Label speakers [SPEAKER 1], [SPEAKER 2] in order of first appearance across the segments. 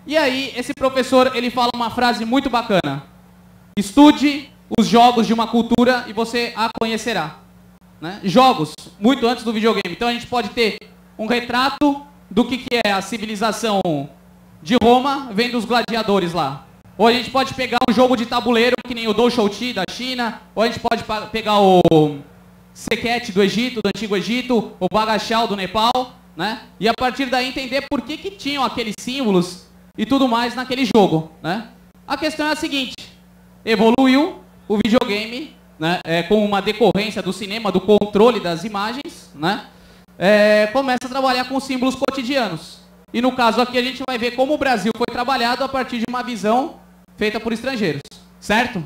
[SPEAKER 1] E aí, esse professor, ele fala uma frase muito bacana. Estude os jogos de uma cultura e você a conhecerá. Né? Jogos, muito antes do videogame. Então a gente pode ter um retrato do que é a civilização de Roma, vendo os gladiadores lá. Ou a gente pode pegar um jogo de tabuleiro, que nem o Dou Shou Ti da China, ou a gente pode pegar o Sekhet do Egito, do Antigo Egito, o Bagachal do Nepal, né? E a partir daí entender por que tinham aqueles símbolos e tudo mais naquele jogo, né? A questão é a seguinte, evoluiu o videogame, né, com uma decorrência do cinema, do controle das imagens, né, começa a trabalhar com símbolos cotidianos. E no caso aqui a gente vai ver como o Brasil foi trabalhado a partir de uma visão feita por estrangeiros, certo?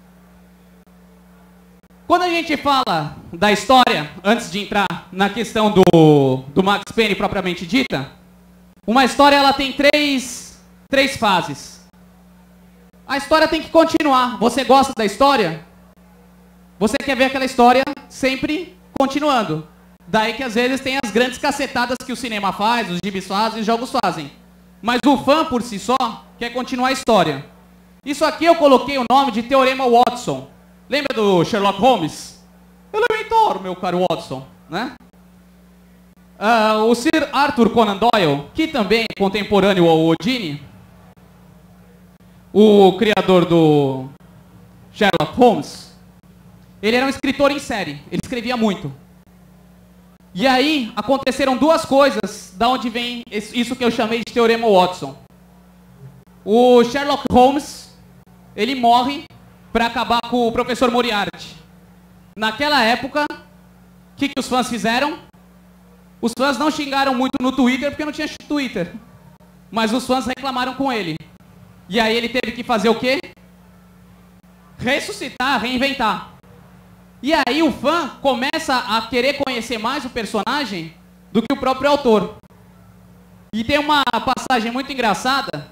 [SPEAKER 1] Quando a gente fala da história, antes de entrar na questão do Max Payne propriamente dita, uma história ela tem três fases. A história tem que continuar. Você gosta da história? Você quer ver aquela história sempre continuando. Daí que às vezes tem as grandes cacetadas que o cinema faz, os gibis fazem, os jogos fazem. Mas o fã por si só quer continuar a história. Isso aqui eu coloquei o nome de Teorema Watson. Lembra do Sherlock Holmes? Elementor, meu caro Watson, né? O Sir Arthur Conan Doyle, que também é contemporâneo ao Houdini, o criador do Sherlock Holmes, ele era um escritor em série, ele escrevia muito. E aí aconteceram duas coisas, da onde vem isso que eu chamei de Teorema Watson. O Sherlock Holmes, ele morre para acabar com o professor Moriarty. Naquela época, o que os fãs fizeram? Os fãs não xingaram muito no Twitter, porque não tinha Twitter. Mas os fãs reclamaram com ele. E aí ele teve que fazer o quê? Ressuscitar, reinventar. E aí o fã começa a querer conhecer mais o personagem do que o próprio autor. E tem uma passagem muito engraçada,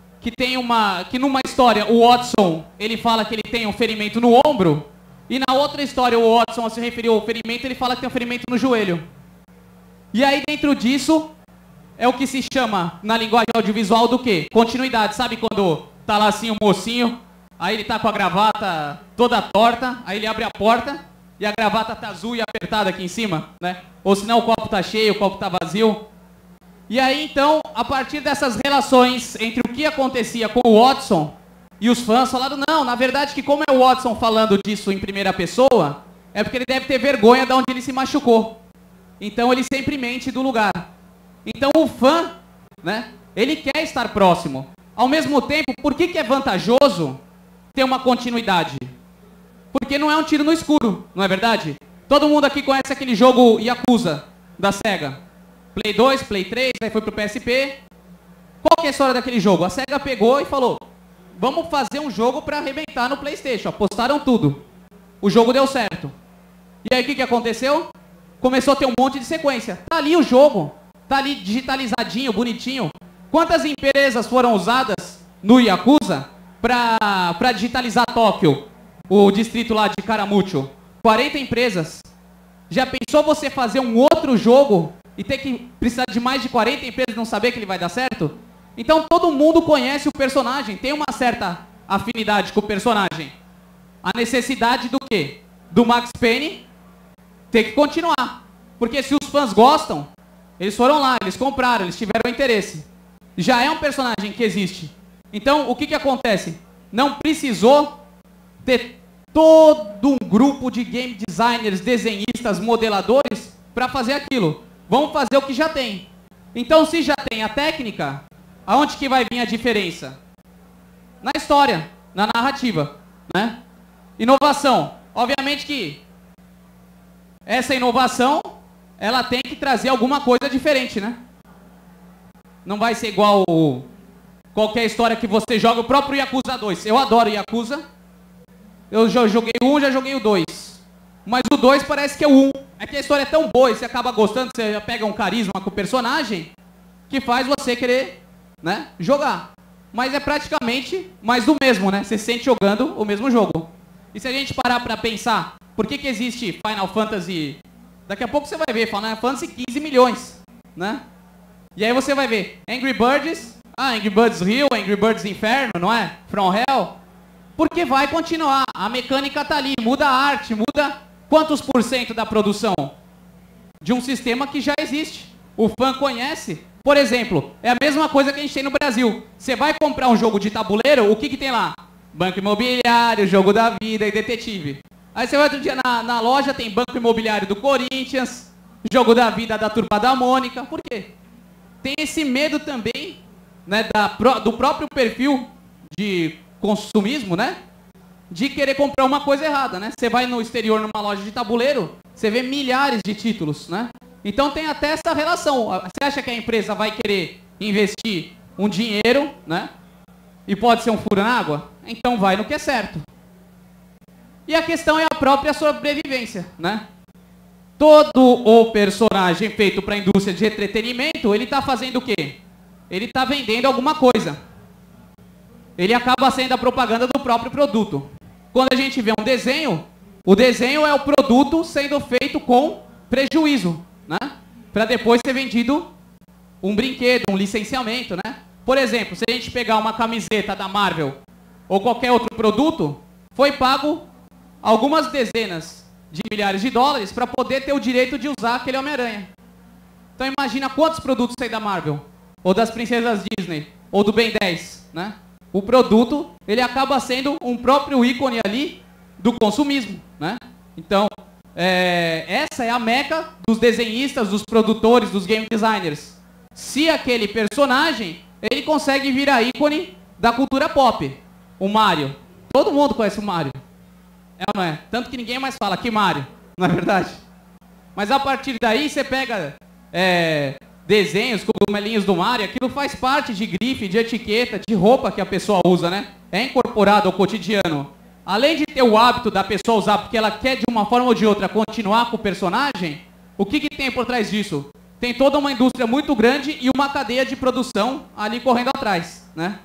[SPEAKER 1] que numa história o Watson, ele fala que ele tem um ferimento no ombro, e na outra história o Watson, ao se referir ao ferimento, ele fala que tem um ferimento no joelho. E aí dentro disso, é o que se chama, na linguagem audiovisual, do quê? Continuidade. Sabe quando tá lá assim o mocinho, aí ele tá com a gravata toda torta, aí ele abre a porta e a gravata tá azul e apertada aqui em cima, né? Ou senão o copo tá cheio, o copo tá vazio. E aí então, a partir dessas relações entre o que acontecia com o Watson e os fãs falaram, não, na verdade que como é o Watson falando disso em primeira pessoa, é porque ele deve ter vergonha de onde ele se machucou. Então ele sempre mente do lugar. Então o fã, né, ele quer estar próximo. Ao mesmo tempo, por que é vantajoso ter uma continuidade? Porque não é um tiro no escuro, não é verdade? Todo mundo aqui conhece aquele jogo Yakuza, da Sega. Play 2, Play 3, aí foi pro PSP. Qual que é a história daquele jogo? A Sega pegou e falou, vamos fazer um jogo para arrebentar no PlayStation. Apostaram tudo. O jogo deu certo. E aí o que aconteceu? Começou a ter um monte de sequência. Tá ali o jogo. Tá ali digitalizadinho, bonitinho. Quantas empresas foram usadas no Yakuza para digitalizar Tóquio, o distrito lá de Karamucho? 40 empresas. Já pensou você fazer um outro jogo e ter que precisar de mais de 40 empresas e não saber que ele vai dar certo? Então todo mundo conhece o personagem, tem uma certa afinidade com o personagem. A necessidade do quê? Do Max Payne ter que continuar. Porque se os fãs gostam, eles foram lá, eles compraram, eles tiveram interesse. Já é um personagem que existe. Então, o que acontece? Não precisou ter todo um grupo de game designers, desenhistas, modeladores para fazer aquilo. Vamos fazer o que já tem. Então, se já tem a técnica, aonde que vai vir a diferença? Na história, na narrativa, né? Inovação. Obviamente que essa inovação, ela tem que trazer alguma coisa diferente, né? Não vai ser igual qualquer história que você joga. O próprio Yakuza 2. Eu adoro Yakuza. Eu já joguei o 1, já joguei o 2. Mas o 2 parece que é o 1. É que a história é tão boa e você acaba gostando, você já pega um carisma com o personagem, que faz você querer, né, jogar. Mas é praticamente mais do mesmo, né? Você se sente jogando o mesmo jogo. E se a gente parar pra pensar, por que existe Final Fantasy... Daqui a pouco você vai ver, Final Fantasy 15 milhões, né? E aí você vai ver Angry Birds, Angry Birds Rio, Angry Birds Inferno, não é? From Hell. Porque vai continuar. A mecânica tá ali, muda a arte, muda quantos por cento da produção de um sistema que já existe. O fã conhece. Por exemplo, é a mesma coisa que a gente tem no Brasil. Você vai comprar um jogo de tabuleiro, o que que tem lá? Banco Imobiliário, Jogo da Vida e Detetive. Aí você vai outro dia na loja, tem Banco Imobiliário do Corinthians, Jogo da Vida da Turma da Mônica. Por quê? Tem esse medo também, né, do próprio perfil de consumismo, né? De querer comprar uma coisa errada, né? Você vai no exterior numa loja de tabuleiro, você vê milhares de títulos, né? Então tem até essa relação. Você acha que a empresa vai querer investir um dinheiro, né? E pode ser um furo na água? Então vai no que é certo. E a questão é a própria sobrevivência, né? Todo o personagem feito para a indústria de entretenimento, ele está fazendo o quê? Ele está vendendo alguma coisa. Ele acaba sendo a propaganda do próprio produto. Quando a gente vê um desenho, o desenho é o produto sendo feito com prejuízo, né? Para depois ser vendido um brinquedo, um licenciamento, né? Por exemplo, se a gente pegar uma camiseta da Marvel ou qualquer outro produto, foi pago algumas dezenas de milhares de dólares para poder ter o direito de usar aquele Homem-Aranha. Então imagina quantos produtos saem da Marvel, ou das princesas Disney, ou do Ben 10, né? O produto, ele acaba sendo um próprio ícone ali do consumismo, né? Então, essa é a meca dos desenhistas, dos produtores, dos game designers. Se aquele personagem, ele consegue virar ícone da cultura pop. O Mario. Todo mundo conhece o Mario. É ou não é? Tanto que ninguém mais fala que Mario, não é verdade? Mas a partir daí você pega desenhos, cogumelinhos do Mario, aquilo faz parte de grife, de etiqueta, de roupa que a pessoa usa, né? É incorporado ao cotidiano. Além de ter o hábito da pessoa usar porque ela quer de uma forma ou de outra continuar com o personagem, o que tem por trás disso? Tem toda uma indústria muito grande e uma cadeia de produção ali correndo atrás, né?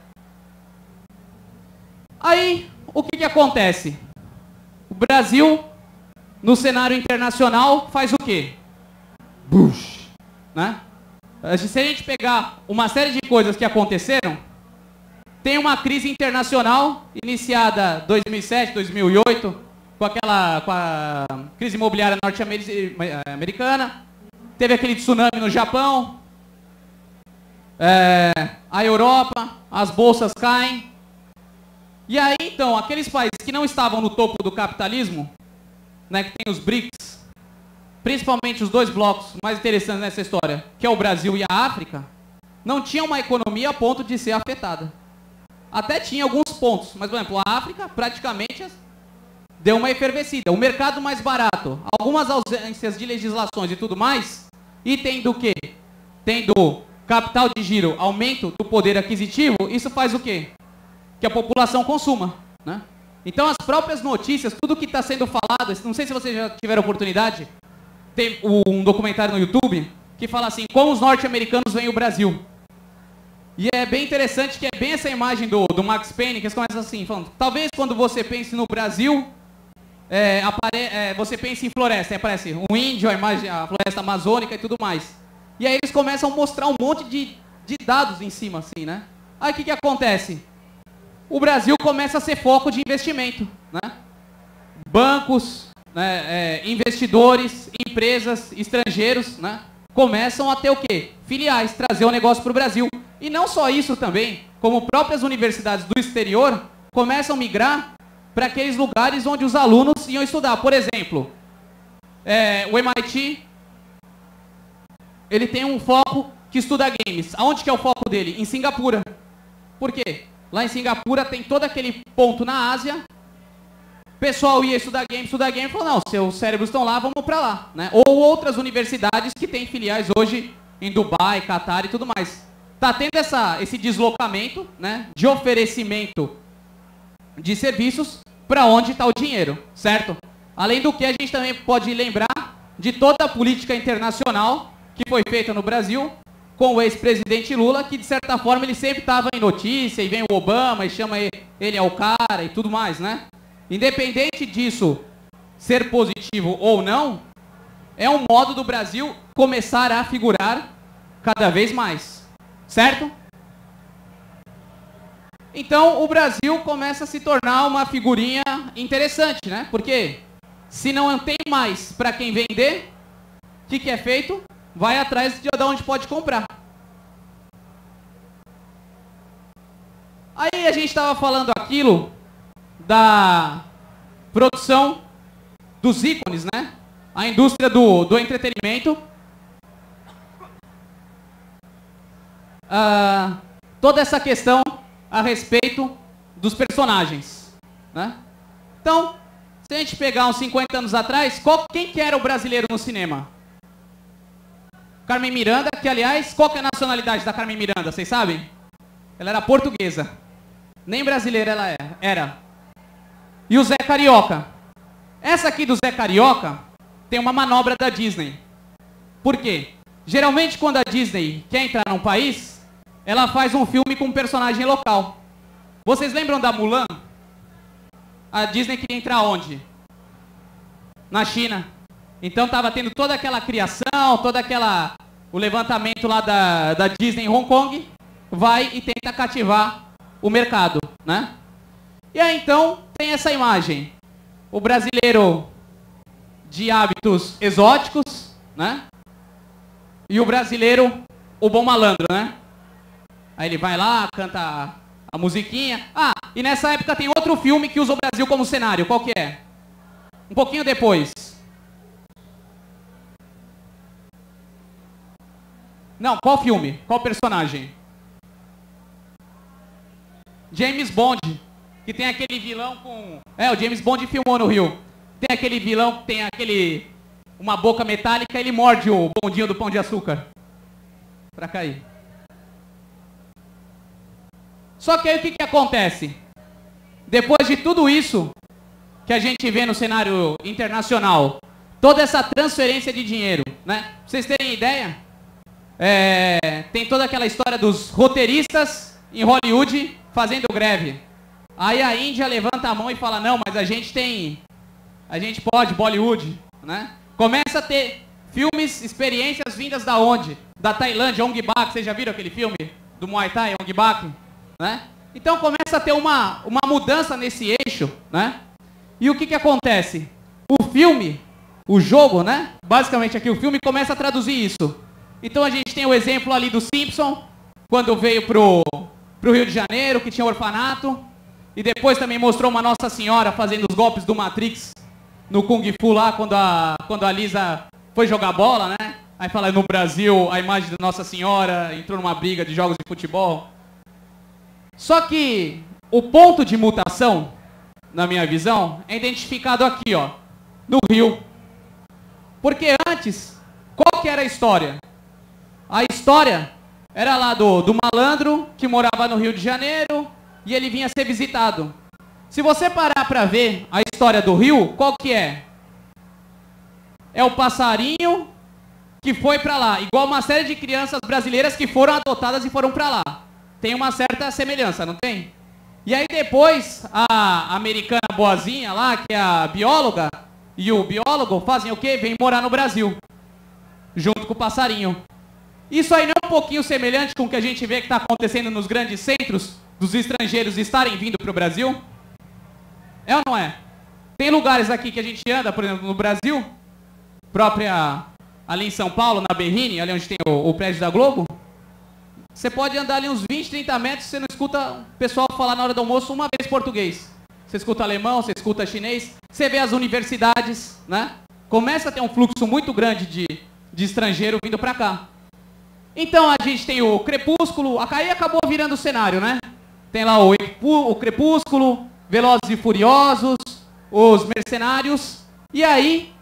[SPEAKER 1] Aí, o que acontece? O Brasil, no cenário internacional, faz o quê? Bush, né? Se a gente pegar uma série de coisas que aconteceram, tem uma crise internacional iniciada em 2007, 2008, com a crise imobiliária norte-americana. Teve aquele tsunami no Japão, a Europa, as bolsas caem. E aí, então, aqueles países que não estavam no topo do capitalismo, né, que tem os BRICS, principalmente os dois blocos mais interessantes nessa história, que é o Brasil e a África, não tinham uma economia a ponto de ser afetada. Até tinha alguns pontos, mas, por exemplo, a África praticamente deu uma efervescida. O mercado mais barato, algumas ausências de legislações e tudo mais, e tendo o quê? Tendo capital de giro, aumento do poder aquisitivo, isso faz o quê? Que a população consuma, né? Então as próprias notícias, tudo que está sendo falado, não sei se vocês já tiveram oportunidade, tem um documentário no YouTube que fala assim, como os norte-americanos veem o Brasil. E é bem interessante que é bem essa imagem do Max Payne, que eles começam assim, falando, talvez quando você pense no Brasil, você pense em floresta, aparece um índio, a floresta amazônica e tudo mais. E aí eles começam a mostrar um monte de dados em cima, assim, né? Aí o que acontece? O Brasil começa a ser foco de investimento, né? Bancos, né, investidores, empresas, estrangeiros, né, começam a ter o quê? Filiais, trazer o negócio para o Brasil. E não só isso também, como próprias universidades do exterior começam a migrar para aqueles lugares onde os alunos iam estudar. Por exemplo, o MIT, ele tem um foco que estuda games. Aonde que é o foco dele? Em Singapura. Por quê? Lá em Singapura tem todo aquele ponto na Ásia. O pessoal ia estudar game e falou, não, seus cérebros estão lá, vamos para lá, né? Ou outras universidades que têm filiais hoje em Dubai, Catar e tudo mais. Está tendo esse deslocamento, né, de oferecimento de serviços para onde está o dinheiro, certo? Além do que, a gente também pode lembrar de toda a política internacional que foi feita no Brasil com o ex-presidente Lula, que de certa forma ele sempre estava em notícia, e vem o Obama e chama ele ao cara e tudo mais, né? Independente disso ser positivo ou não, é um modo do Brasil começar a figurar cada vez mais, certo? Então o Brasil começa a se tornar uma figurinha interessante, né? Porque se não tem mais para quem vender, o que é feito? Vai atrás de onde pode comprar. Aí a gente estava falando aquilo da produção dos ícones, né? A indústria do entretenimento. Toda essa questão a respeito dos personagens, né? Então, se a gente pegar uns 50 anos atrás, quem que era o brasileiro no cinema? Carmen Miranda, que aliás, qual que é a nacionalidade da Carmen Miranda, vocês sabem? Ela era portuguesa. Nem brasileira ela era. E o Zé Carioca. Essa aqui do Zé Carioca tem uma manobra da Disney. Por quê? Geralmente quando a Disney quer entrar num país, ela faz um filme com um personagem local. Vocês lembram da Mulan? A Disney queria entrar onde? Na China. Então estava tendo toda aquela criação, o levantamento lá da Disney em Hong Kong, vai e tenta cativar o mercado, né? E aí então tem essa imagem. O brasileiro de hábitos exóticos, né? E o brasileiro, o bom malandro, né? Aí ele vai lá, canta a musiquinha. E nessa época tem outro filme que usa o Brasil como cenário. Qual que é? Um pouquinho depois. Não, qual filme? Qual personagem? James Bond, que tem aquele vilão com... o James Bond filmou no Rio. Tem aquele vilão que tem uma boca metálica, ele morde o bondinho do Pão de Açúcar. Pra cair. Só que aí o que acontece? Depois de tudo isso que a gente vê no cenário internacional, toda essa transferência de dinheiro, né? Pra vocês terem ideia, tem toda aquela história dos roteiristas em Hollywood fazendo greve. Aí a Índia levanta a mão e fala, não, mas a gente pode, Bollywood, né? Começa a ter filmes, experiências vindas da onde? Da Tailândia, Ong Bak, vocês já viram aquele filme do Muay Thai, Ong Bak? Né? Então começa a ter uma mudança nesse eixo, né? E o que acontece? O filme, o jogo, né? Basicamente aqui o filme começa a traduzir isso. Então a gente tem o exemplo ali do Simpson, quando veio pro Rio de Janeiro, que tinha orfanato, e depois também mostrou uma Nossa Senhora fazendo os golpes do Matrix no Kung Fu lá, quando a Lisa foi jogar bola, né? Aí fala, no Brasil, a imagem da Nossa Senhora entrou numa briga de jogos de futebol. Só que o ponto de mutação, na minha visão, é identificado aqui, ó, no Rio. Porque antes, qual que era a história? A história era lá do malandro que morava no Rio de Janeiro e ele vinha ser visitado. Se você parar para ver a história do Rio, qual que é? É o passarinho que foi para lá, igual uma série de crianças brasileiras que foram adotadas e foram para lá. Tem uma certa semelhança, não tem? E aí depois, a americana boazinha lá, que é a bióloga, e o biólogo fazem o quê? Vêm morar no Brasil, junto com o passarinho. Isso aí não é um pouquinho semelhante com o que a gente vê que está acontecendo nos grandes centros dos estrangeiros estarem vindo para o Brasil? É ou não é? Tem lugares aqui que a gente anda, por exemplo, no Brasil, própria ali em São Paulo, na Berrini, ali onde tem o prédio da Globo, você pode andar ali uns 20, 30 metros, você não escuta o pessoal falar na hora do almoço uma vez português. Você escuta alemão, você escuta chinês, você vê as universidades, né? Começa a ter um fluxo muito grande de estrangeiro vindo para cá. Então a gente tem o Crepúsculo, aí acabou virando o cenário, né? Tem lá o Crepúsculo, Velozes e Furiosos, os Mercenários, e aí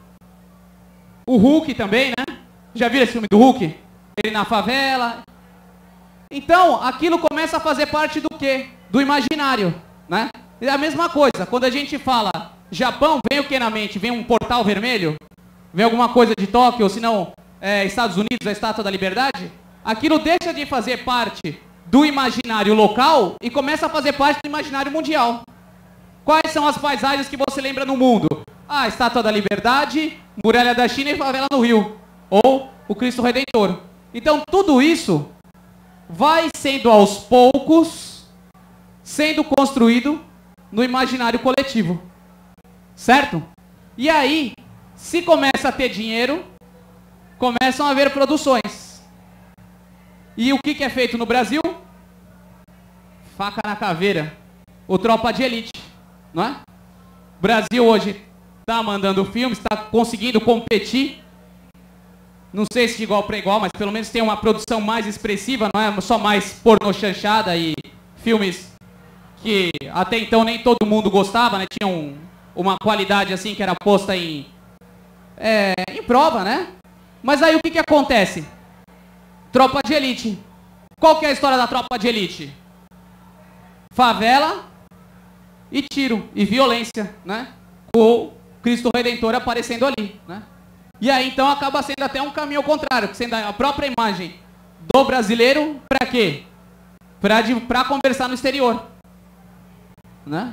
[SPEAKER 1] o Hulk também, né? Já viram esse filme do Hulk? Ele na favela. Então, aquilo começa a fazer parte do quê? Do imaginário, né? É a mesma coisa, quando a gente fala Japão, vem o que na mente? Vem um portal vermelho? Vem alguma coisa de Tóquio, ou se não, Estados Unidos, a Estátua da Liberdade? Aquilo deixa de fazer parte do imaginário local e começa a fazer parte do imaginário mundial. Quais são as paisagens que você lembra no mundo? A Estátua da Liberdade, Muralha da China e Favela no Rio. Ou o Cristo Redentor. Então tudo isso vai sendo aos poucos sendo construído no imaginário coletivo. Certo? E aí, se começa a ter dinheiro, começam a haver produções. E o que é feito no Brasil? Faca na caveira. O Tropa de Elite, não é? O Brasil hoje está mandando filmes, está conseguindo competir. Não sei se de igual para igual, mas pelo menos tem uma produção mais expressiva, não é só mais pornô chanchada e filmes que até então nem todo mundo gostava, né? Tinham uma qualidade assim que era posta em prova, né? Mas aí o que acontece? Tropa de Elite. Qual que é a história da Tropa de Elite? Favela e tiro e violência, né? O Cristo Redentor aparecendo ali, né? E aí então acaba sendo até um caminho ao contrário, sendo a própria imagem do brasileiro para quê? Para conversar no exterior, né?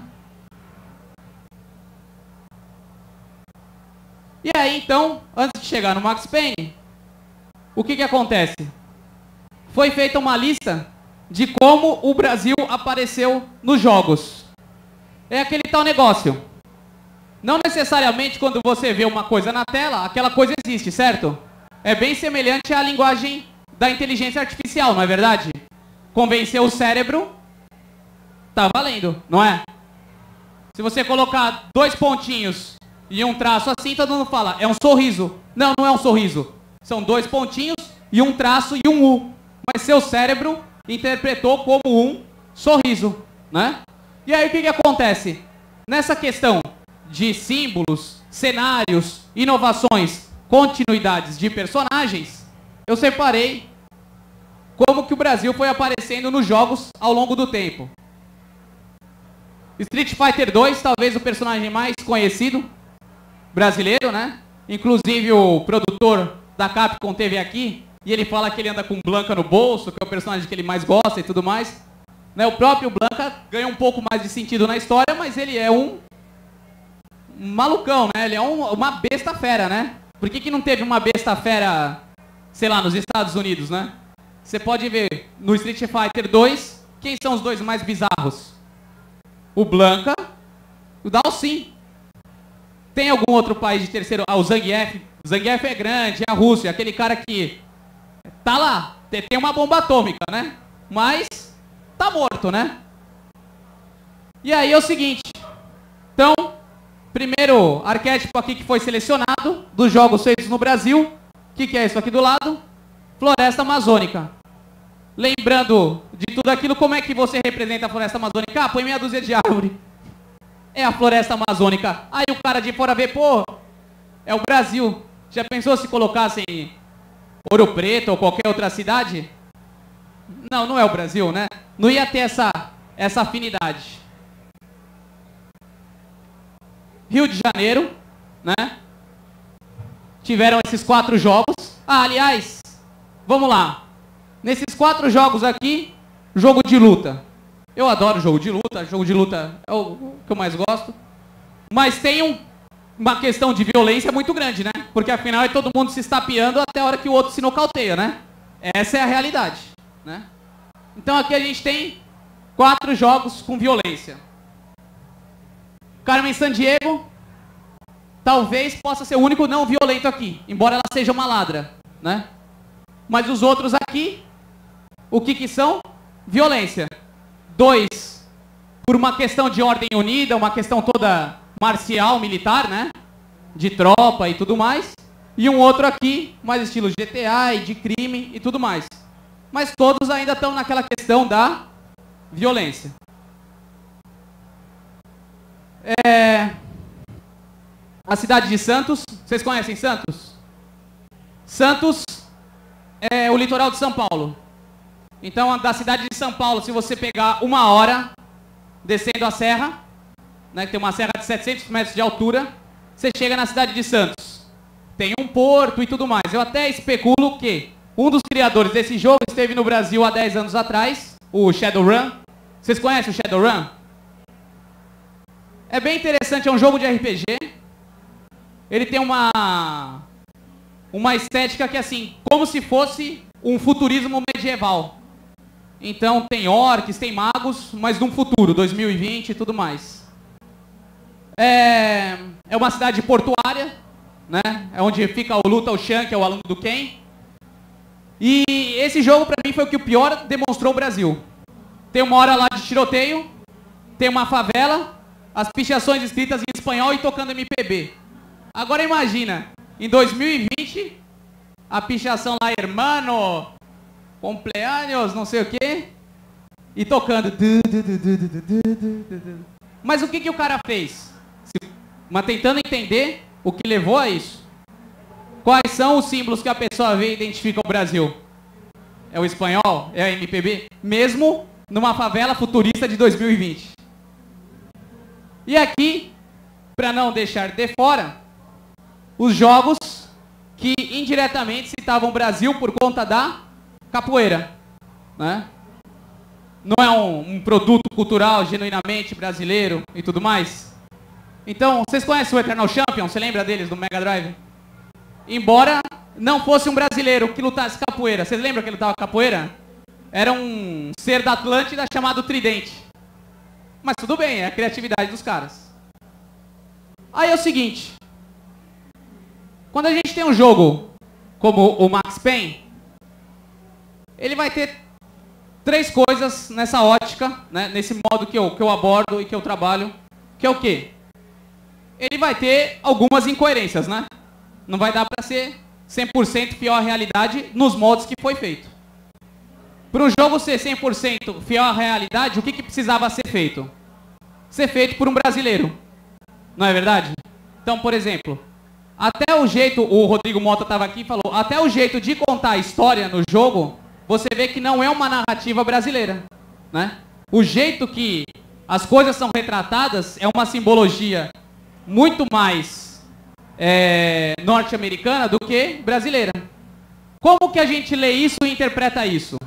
[SPEAKER 1] E aí então, antes de chegar no Max Payne, o que acontece? Foi feita uma lista de como o Brasil apareceu nos jogos. É aquele tal negócio. Não necessariamente quando você vê uma coisa na tela, aquela coisa existe, certo? É bem semelhante à linguagem da inteligência artificial, não é verdade? Convencer o cérebro, tá valendo, não é? Se você colocar 2 pontinhos e um traço assim, todo mundo fala, é um sorriso. Não, não é um sorriso. São 2 pontinhos e um traço e um U. Mas seu cérebro interpretou como um sorriso, né? E aí o que acontece? Nessa questão de símbolos, cenários, inovações, continuidades de personagens, eu separei como que o Brasil foi aparecendo nos jogos ao longo do tempo. Street Fighter 2, talvez o personagem mais conhecido brasileiro, né? Inclusive o produtor da Capcom teve aqui e ele fala que ele anda com Blanka no bolso, que é o personagem que ele mais gosta e tudo mais. Né? O próprio Blanka ganha um pouco mais de sentido na história, mas ele é um malucão, né? Ele é uma besta fera, né? Por que não teve uma besta fera, sei lá, nos Estados Unidos, né? Você pode ver no Street Fighter 2, quem são os dois mais bizarros? O Blanka e o Dalsin. Tem algum outro país de terceiro? Ah, o Zangief. O Zangief é grande, é a Rússia, aquele cara que tá lá, tem uma bomba atômica, né? Mas tá morto, né? E aí é o seguinte. Então, primeiro arquétipo aqui que foi selecionado dos jogos feitos no Brasil. O que é isso aqui do lado? Floresta Amazônica. Lembrando de tudo aquilo, como é que você representa a Floresta Amazônica? Ah, põe meia dúzia de árvore. É a Floresta Amazônica. Aí o cara de fora vê, pô, é o Brasil. Já pensou se colocassem Ouro Preto ou qualquer outra cidade? Não, não é o Brasil, né? Não ia ter essa afinidade. Rio de Janeiro, né? Tiveram esses 4 jogos. Ah, aliás, vamos lá. Nesses 4 jogos aqui, jogo de luta. Eu adoro jogo de luta. Jogo de luta é o que eu mais gosto. Mas tem uma questão de violência muito grande, né? Porque afinal é todo mundo se estapeando até a hora que o outro se nocauteia, né? Essa é a realidade, né? Então aqui a gente tem 4 jogos com violência. Carmen Sandiego talvez possa ser o único não violento aqui, embora ela seja uma ladra, né? Mas os outros aqui, o que são? Violência. 2, por uma questão de ordem unida, uma questão toda marcial, militar, né? De tropa e tudo mais. E um outro aqui, mais estilo GTA e de crime e tudo mais. Mas todos ainda estão naquela questão da violência. A cidade de Santos, vocês conhecem Santos? Santos é o litoral de São Paulo. Então, da cidade de São Paulo, se você pegar 1 hora descendo a serra, né, que tem uma serra de 700 metros de altura, você chega na cidade de Santos. Tem um porto e tudo mais. Eu até especulo que um dos criadores desse jogo esteve no Brasil há 10 anos atrás, o Shadowrun. Vocês conhecem o Shadowrun? É bem interessante, é um jogo de RPG. Ele tem uma estética que é assim, como se fosse um futurismo medieval. Então tem orcs, tem magos, mas num futuro, 2020 e tudo mais. É uma cidade portuária, né? É onde fica o Luta, o Shan, que é o aluno do Ken. E esse jogo, pra mim, foi o que o pior demonstrou o Brasil. Tem uma hora lá de tiroteio, tem uma favela, as pichações escritas em espanhol e tocando MPB. Agora imagina, em 2020, a pichação lá, hermano, cumpleaños, não sei o quê, e tocando. Mas o que o cara fez? Mas tentando entender o que levou a isso. Quais são os símbolos que a pessoa vê e identifica o Brasil? É o espanhol? É a MPB? Mesmo numa favela futurista de 2020. E aqui, para não deixar de fora, os jogos que indiretamente citavam o Brasil por conta da capoeira, né? Não é um produto cultural genuinamente brasileiro e tudo mais? Então, vocês conhecem o Eternal Champion? Você lembra deles do Mega Drive? Embora não fosse um brasileiro que lutasse capoeira. Vocês lembram que ele lutava capoeira? Era um ser da Atlântida chamado Tridente. Mas tudo bem, é a criatividade dos caras. Aí é o seguinte. Quando a gente tem um jogo como o Max Payne, ele vai ter 3 coisas nessa ótica, né, nesse modo que eu abordo e que eu trabalho, que é o quê? Ele vai ter algumas incoerências, né? Não vai dar para ser 100% fiel à realidade nos modos que foi feito. Para um jogo ser 100% fiel à realidade, o que precisava ser feito? Ser feito por um brasileiro. Não é verdade? Então, por exemplo, até o jeito, o Rodrigo Mota estava aqui e falou, até o jeito de contar a história no jogo, você vê que não é uma narrativa brasileira, né? O jeito que as coisas são retratadas é uma simbologia muito mais norte-americana do que brasileira. Como que a gente lê isso e interpreta isso?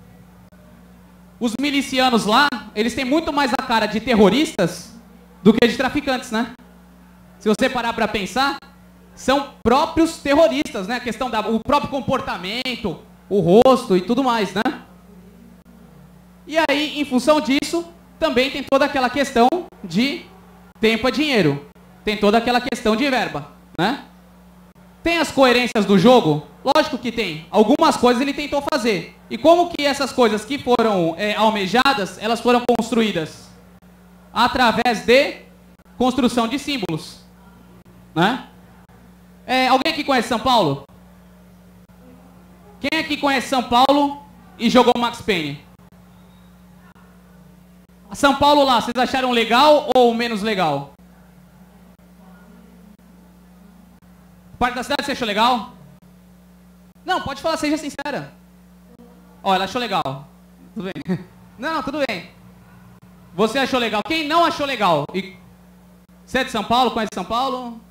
[SPEAKER 1] Os milicianos lá, eles têm muito mais a cara de terroristas do que de traficantes, né? Se você parar para pensar, são próprios terroristas, né? A questão do próprio comportamento, o rosto e tudo mais, né? E aí, em função disso, também tem toda aquela questão de tempo é dinheiro. Tem toda aquela questão de verba, né? Tem as coerências do jogo? Lógico que tem. Algumas coisas ele tentou fazer. E como que essas coisas que foram almejadas, elas foram construídas? Através de construção de símbolos, né? Alguém aqui conhece São Paulo? Quem aqui conhece São Paulo e jogou Max Payne? São Paulo lá, vocês acharam legal ou menos legal? Parte da cidade você achou legal? Não, pode falar, seja sincera. Ó, ela achou legal. Tudo bem. Não, tudo bem. Você achou legal. Quem não achou legal? Você é de São Paulo? Conhece São Paulo?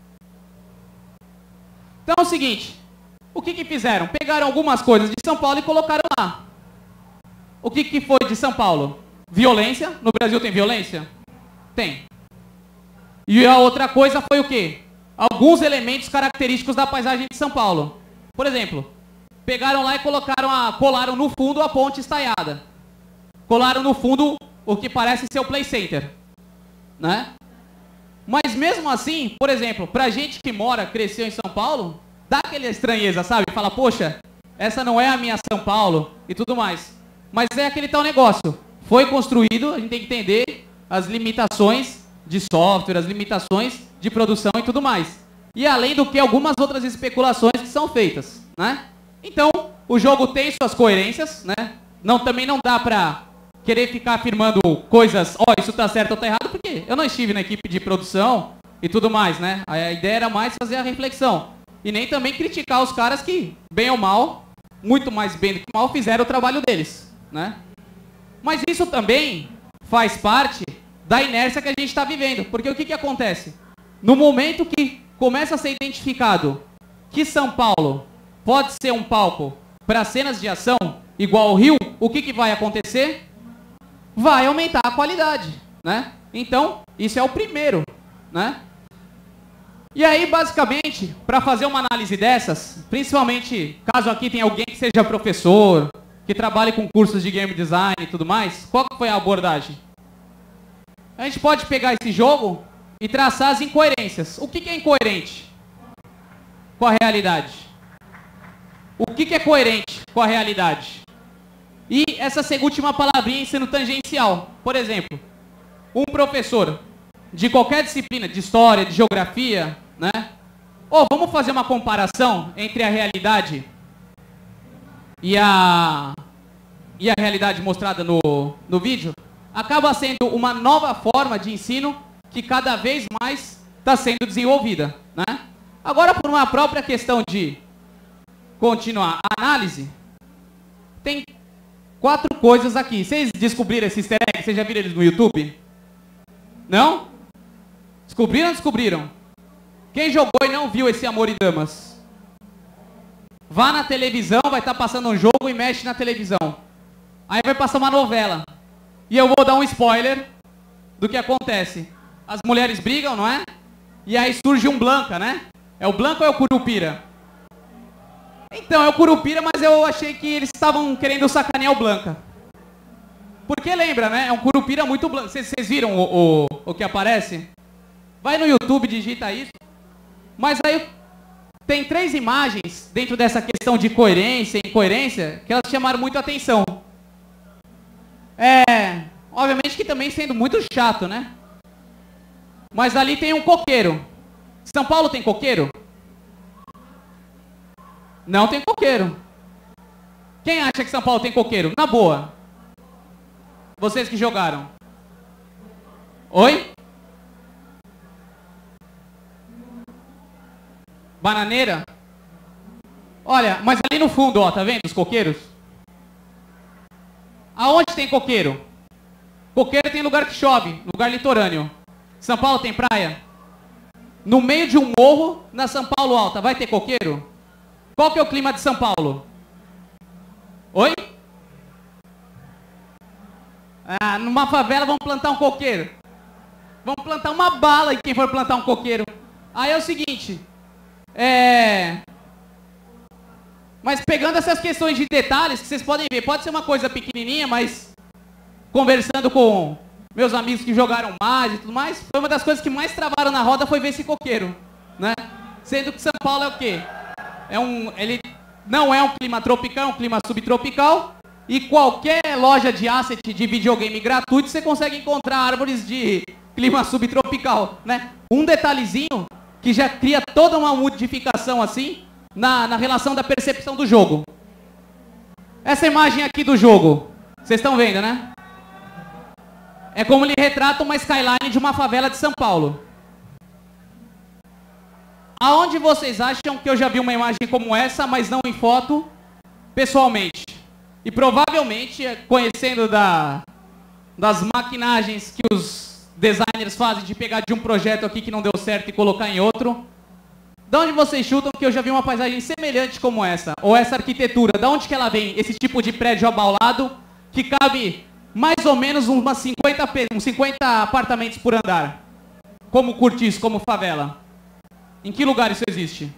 [SPEAKER 1] Então é o seguinte. O que fizeram? Pegaram algumas coisas de São Paulo e colocaram lá. O que foi de São Paulo? Violência. No Brasil tem violência? Tem. E a outra coisa foi o quê? Alguns elementos característicos da paisagem de São Paulo. Por exemplo, pegaram lá e colaram no fundo a ponte estaiada. Colaram no fundo o que parece ser o Play Center, né? Mas mesmo assim, por exemplo, pra gente que cresceu em São Paulo, dá aquela estranheza, sabe? Fala, poxa, essa não é a minha São Paulo e tudo mais. Mas é aquele tal negócio. Foi construído, a gente tem que entender as limitações de software, as limitações de produção e tudo mais. E além do que algumas outras especulações que são feitas, né? Então, o jogo tem suas coerências, né? Também não dá pra querer ficar afirmando coisas, isso tá certo ou tá errado, porque eu não estive na equipe de produção e tudo mais, né? A ideia era mais fazer a reflexão. E nem também criticar os caras que, bem ou mal, muito mais bem do que mal, fizeram o trabalho deles, né? Mas isso também faz parte da inércia que a gente está vivendo. Porque o que acontece? No momento que começa a ser identificado que São Paulo pode ser um palco para cenas de ação igual ao Rio, o que vai acontecer? Vai aumentar a qualidade, né? Então, isso é o primeiro, né? E aí, basicamente, para fazer uma análise dessas, principalmente caso aqui tenha alguém que seja professor, que trabalha com cursos de game design e tudo mais, qual que foi a abordagem? A gente pode pegar esse jogo e traçar as incoerências. O que é incoerente com a realidade? O que é coerente com a realidade? E essa última palavrinha sendo tangencial. Por exemplo, um professor de qualquer disciplina, de história, de geografia, né? Ou vamos fazer uma comparação entre a realidade e a realidade mostrada no vídeo, acaba sendo uma nova forma de ensino que cada vez mais está sendo desenvolvida, né? Agora, por uma própria questão de continuar a análise, tem 4 coisas aqui. Vocês descobriram esse easter egg? Vocês já viram eles no YouTube? Não? Descobriram ou não descobriram? Quem jogou e não viu esse Amor e Damas? Vá na televisão, vai estar passando um jogo e mexe na televisão. Aí vai passar uma novela. E eu vou dar um spoiler do que acontece. As mulheres brigam, não é? E aí surge um Blanca, né? É o Blanca ou é o Curupira? Então, é o Curupira, mas eu achei que eles estavam querendo sacanear o Blanca. Porque lembra, né? É um Curupira muito Blanca. Vocês viram o que aparece? Vai no YouTube, digita isso. Mas aí tem 3 imagens dentro dessa questão de coerência e incoerência que elas chamaram muito a atenção. Obviamente que também sendo muito chato, né? Mas ali tem um coqueiro. São Paulo tem coqueiro? Não tem coqueiro. Quem acha que São Paulo tem coqueiro? Na boa. Vocês que jogaram. Oi? Bananeira? Olha, mas ali no fundo, ó, tá vendo os coqueiros? Aonde tem coqueiro? Coqueiro tem lugar que chove, lugar litorâneo. São Paulo tem praia? No meio de um morro, na São Paulo alta, vai ter coqueiro? Qual que é o clima de São Paulo? Oi? Numa favela vamos plantar um coqueiro. Vamos plantar uma bala em quem for plantar um coqueiro. Aí é o seguinte, mas pegando essas questões de detalhes, que vocês podem ver, pode ser uma coisa pequenininha, mas conversando com meus amigos que jogaram mais e tudo mais, foi uma das coisas que mais travaram na roda foi ver esse coqueiro, né? Sendo que São Paulo é o quê? Ele não é um clima tropical, é um clima subtropical, e qualquer loja de asset de videogame gratuito você consegue encontrar árvores de clima subtropical, né? Um detalhezinho que já cria toda uma modificação assim na relação da percepção do jogo. Essa imagem aqui do jogo, vocês estão vendo, né? É como ele retrata uma skyline de uma favela de São Paulo. Aonde vocês acham que eu já vi uma imagem como essa, mas não em foto, pessoalmente? E provavelmente, conhecendo das maquinagens que os designers fazem de pegar de um projeto aqui que não deu certo e colocar em outro, de onde vocês chutam que eu já vi uma paisagem semelhante como essa? Ou essa arquitetura, de onde que ela vem? Esse tipo de prédio abaulado que cabe mais ou menos uns 50 apartamentos por andar. Como cortiço, como favela. Em que lugar isso existe?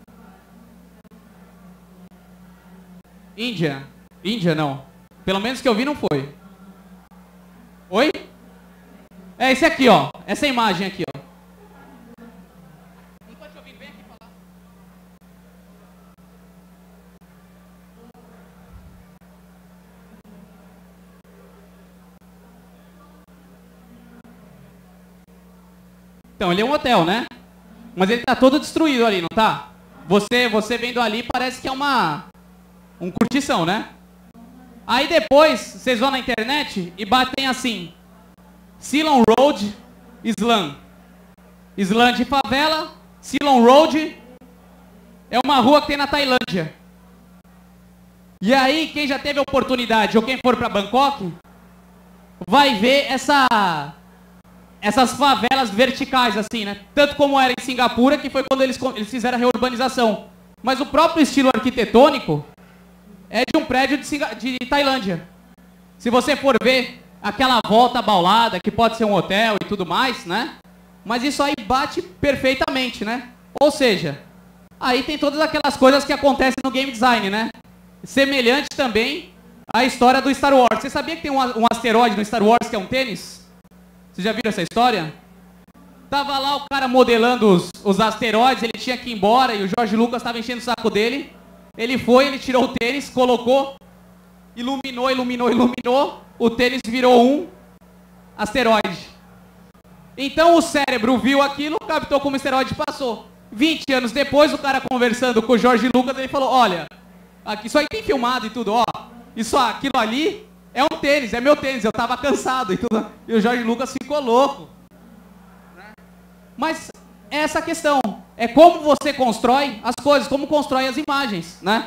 [SPEAKER 1] Índia? Índia não. Pelo menos que eu vi não foi. Oi? É esse aqui, ó. Essa imagem aqui, ó. Não tô te ouvindo, vem aqui falar. Então, ele é um hotel, né? Mas ele tá todo destruído ali, não tá? Você vendo ali parece que é um curtição, né? Aí depois, vocês vão na internet e batem assim, Ceylon Road, Slum. Slum de favela, Ceylon Road é uma rua que tem na Tailândia. E aí, quem já teve a oportunidade, ou quem for para Bangkok, vai ver essas favelas verticais, assim, né? Tanto como era em Singapura, que foi quando eles fizeram a reurbanização. Mas o próprio estilo arquitetônico é de um prédio de Tailândia. Se você for ver aquela volta abaulada, que pode ser um hotel e tudo mais, né? Mas isso aí bate perfeitamente, né? Ou seja, aí tem todas aquelas coisas que acontecem no game design, né? Semelhante também a história do Star Wars. Você sabia que tem um asteroide no Star Wars que é um tênis? Vocês já viram essa história? Tava lá o cara modelando os asteroides, ele tinha que ir embora e o George Lucas estava enchendo o saco dele. Ele foi, ele tirou o tênis, colocou, iluminou, o tênis virou um asteroide. Então o cérebro viu aquilo, captou como asteroide e passou. 20 anos depois, o cara conversando com o George Lucas, ele falou, olha, aqui, isso aí tem filmado e tudo, ó, aquilo ali é um tênis, é meu tênis, eu tava cansado e tudo. E o George Lucas ficou louco. Mas é essa questão, é como você constrói as coisas, como constrói as imagens, né?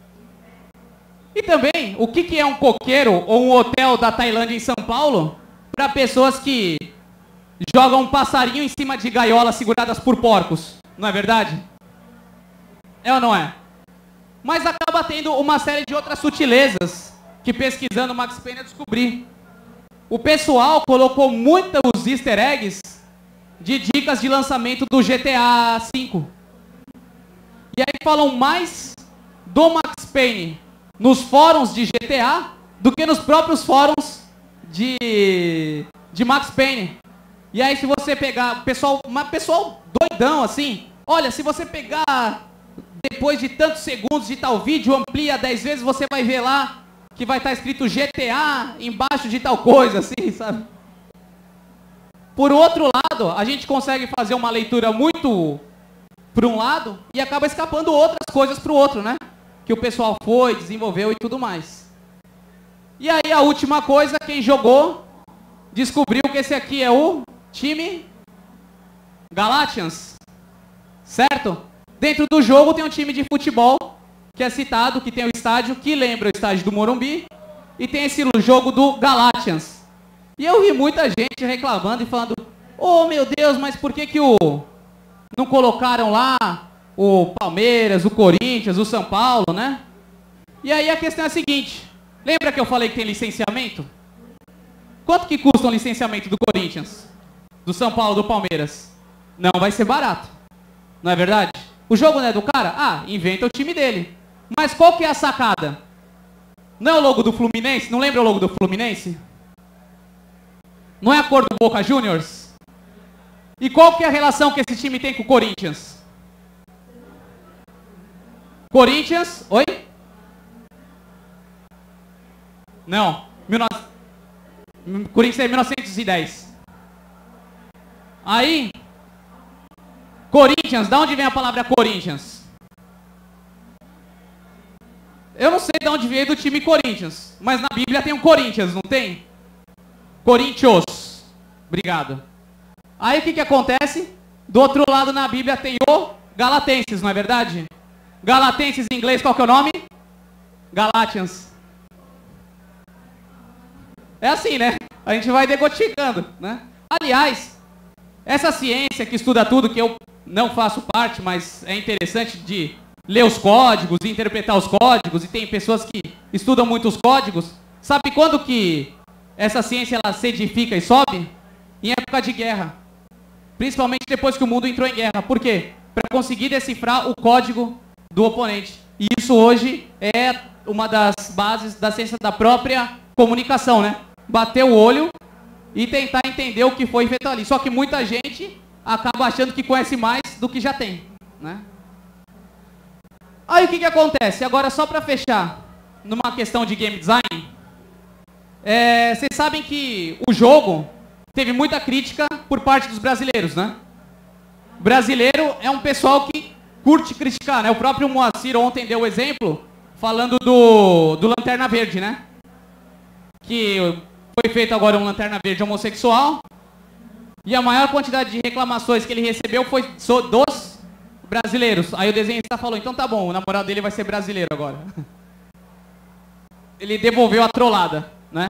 [SPEAKER 1] E também, o que é um coqueiro ou um hotel da Tailândia em São Paulo para pessoas que jogam um passarinho em cima de gaiolas seguradas por porcos, não é verdade? É ou não é? Mas acaba tendo uma série de outras sutilezas que pesquisando o Max Payne eu descobri. O pessoal colocou muitos easter eggs de dicas de lançamento do GTA V. E aí falam mais do Max Payne nos fóruns de GTA do que nos próprios fóruns de Max Payne. E aí se você pegar, pessoal doidão assim, olha, se você pegar depois de tantos segundos de tal vídeo, amplia 10 vezes, você vai ver lá que vai estar escrito GTA embaixo de tal coisa, assim, sabe? Por outro lado, a gente consegue fazer uma leitura muito para um lado e acaba escapando outras coisas para o outro, né? Que o pessoal foi, desenvolveu e tudo mais. E aí a última coisa, quem jogou, descobriu que esse aqui é o time Galatians, certo? Dentro do jogo tem um time de futebol que é citado, que tem o estádio, que lembra o estádio do Morumbi, e tem esse jogo do Galatians. E eu vi muita gente reclamando e falando, oh meu Deus, mas por que não colocaram lá o Palmeiras, o Corinthians, o São Paulo, né? E aí a questão é a seguinte, lembra que eu falei que tem licenciamento? Quanto que custa um licenciamento do Corinthians, do São Paulo, do Palmeiras? Não vai ser barato, não é verdade? O jogo não é do cara? Ah, inventa o time dele. Mas qual que é a sacada? Não é o logo do Fluminense? Não lembra o logo do Fluminense? Não é a cor do Boca Juniors? E qual que é a relação que esse time tem com o Corinthians? Corinthians, oi? Não, Corinthians é 1910. Aí, Corinthians, da onde vem a palavra Corinthians? Eu não sei de onde veio do time Corinthians, mas na Bíblia tem um Corinthians, não tem? Coríntios. Obrigado. Aí o que acontece? Do outro lado na Bíblia tem o Galatenses, não é verdade? Galatenses em inglês, qual que é o nome? Galatians. É assim, né? A gente vai degoticando, né? Aliás, essa ciência que estuda tudo, que eu não faço parte, mas é interessante de ler os códigos, interpretar os códigos, e tem pessoas que estudam muito os códigos. Sabe quando que essa ciência ela se edifica e sobe? Em época de guerra. Principalmente depois que o mundo entrou em guerra. Por quê? Para conseguir decifrar o código do oponente. E isso hoje é uma das bases da ciência da própria comunicação, né? Bater o olho e tentar entender o que foi feito ali. Só que muita gente acaba achando que conhece mais do que já tem, né? Aí o que acontece? Agora só para fechar, numa questão de game design, vocês sabem que o jogo teve muita crítica por parte dos brasileiros, né? Brasileiro é um pessoal que curte criticar, né? O próprio Moacir ontem deu o exemplo falando do Lanterna Verde, né? Que foi feito agora um Lanterna Verde homossexual e a maior quantidade de reclamações que ele recebeu foi dos brasileiros. Aí o desenhista falou, então tá bom, o namorado dele vai ser brasileiro agora. Ele devolveu a trollada, né?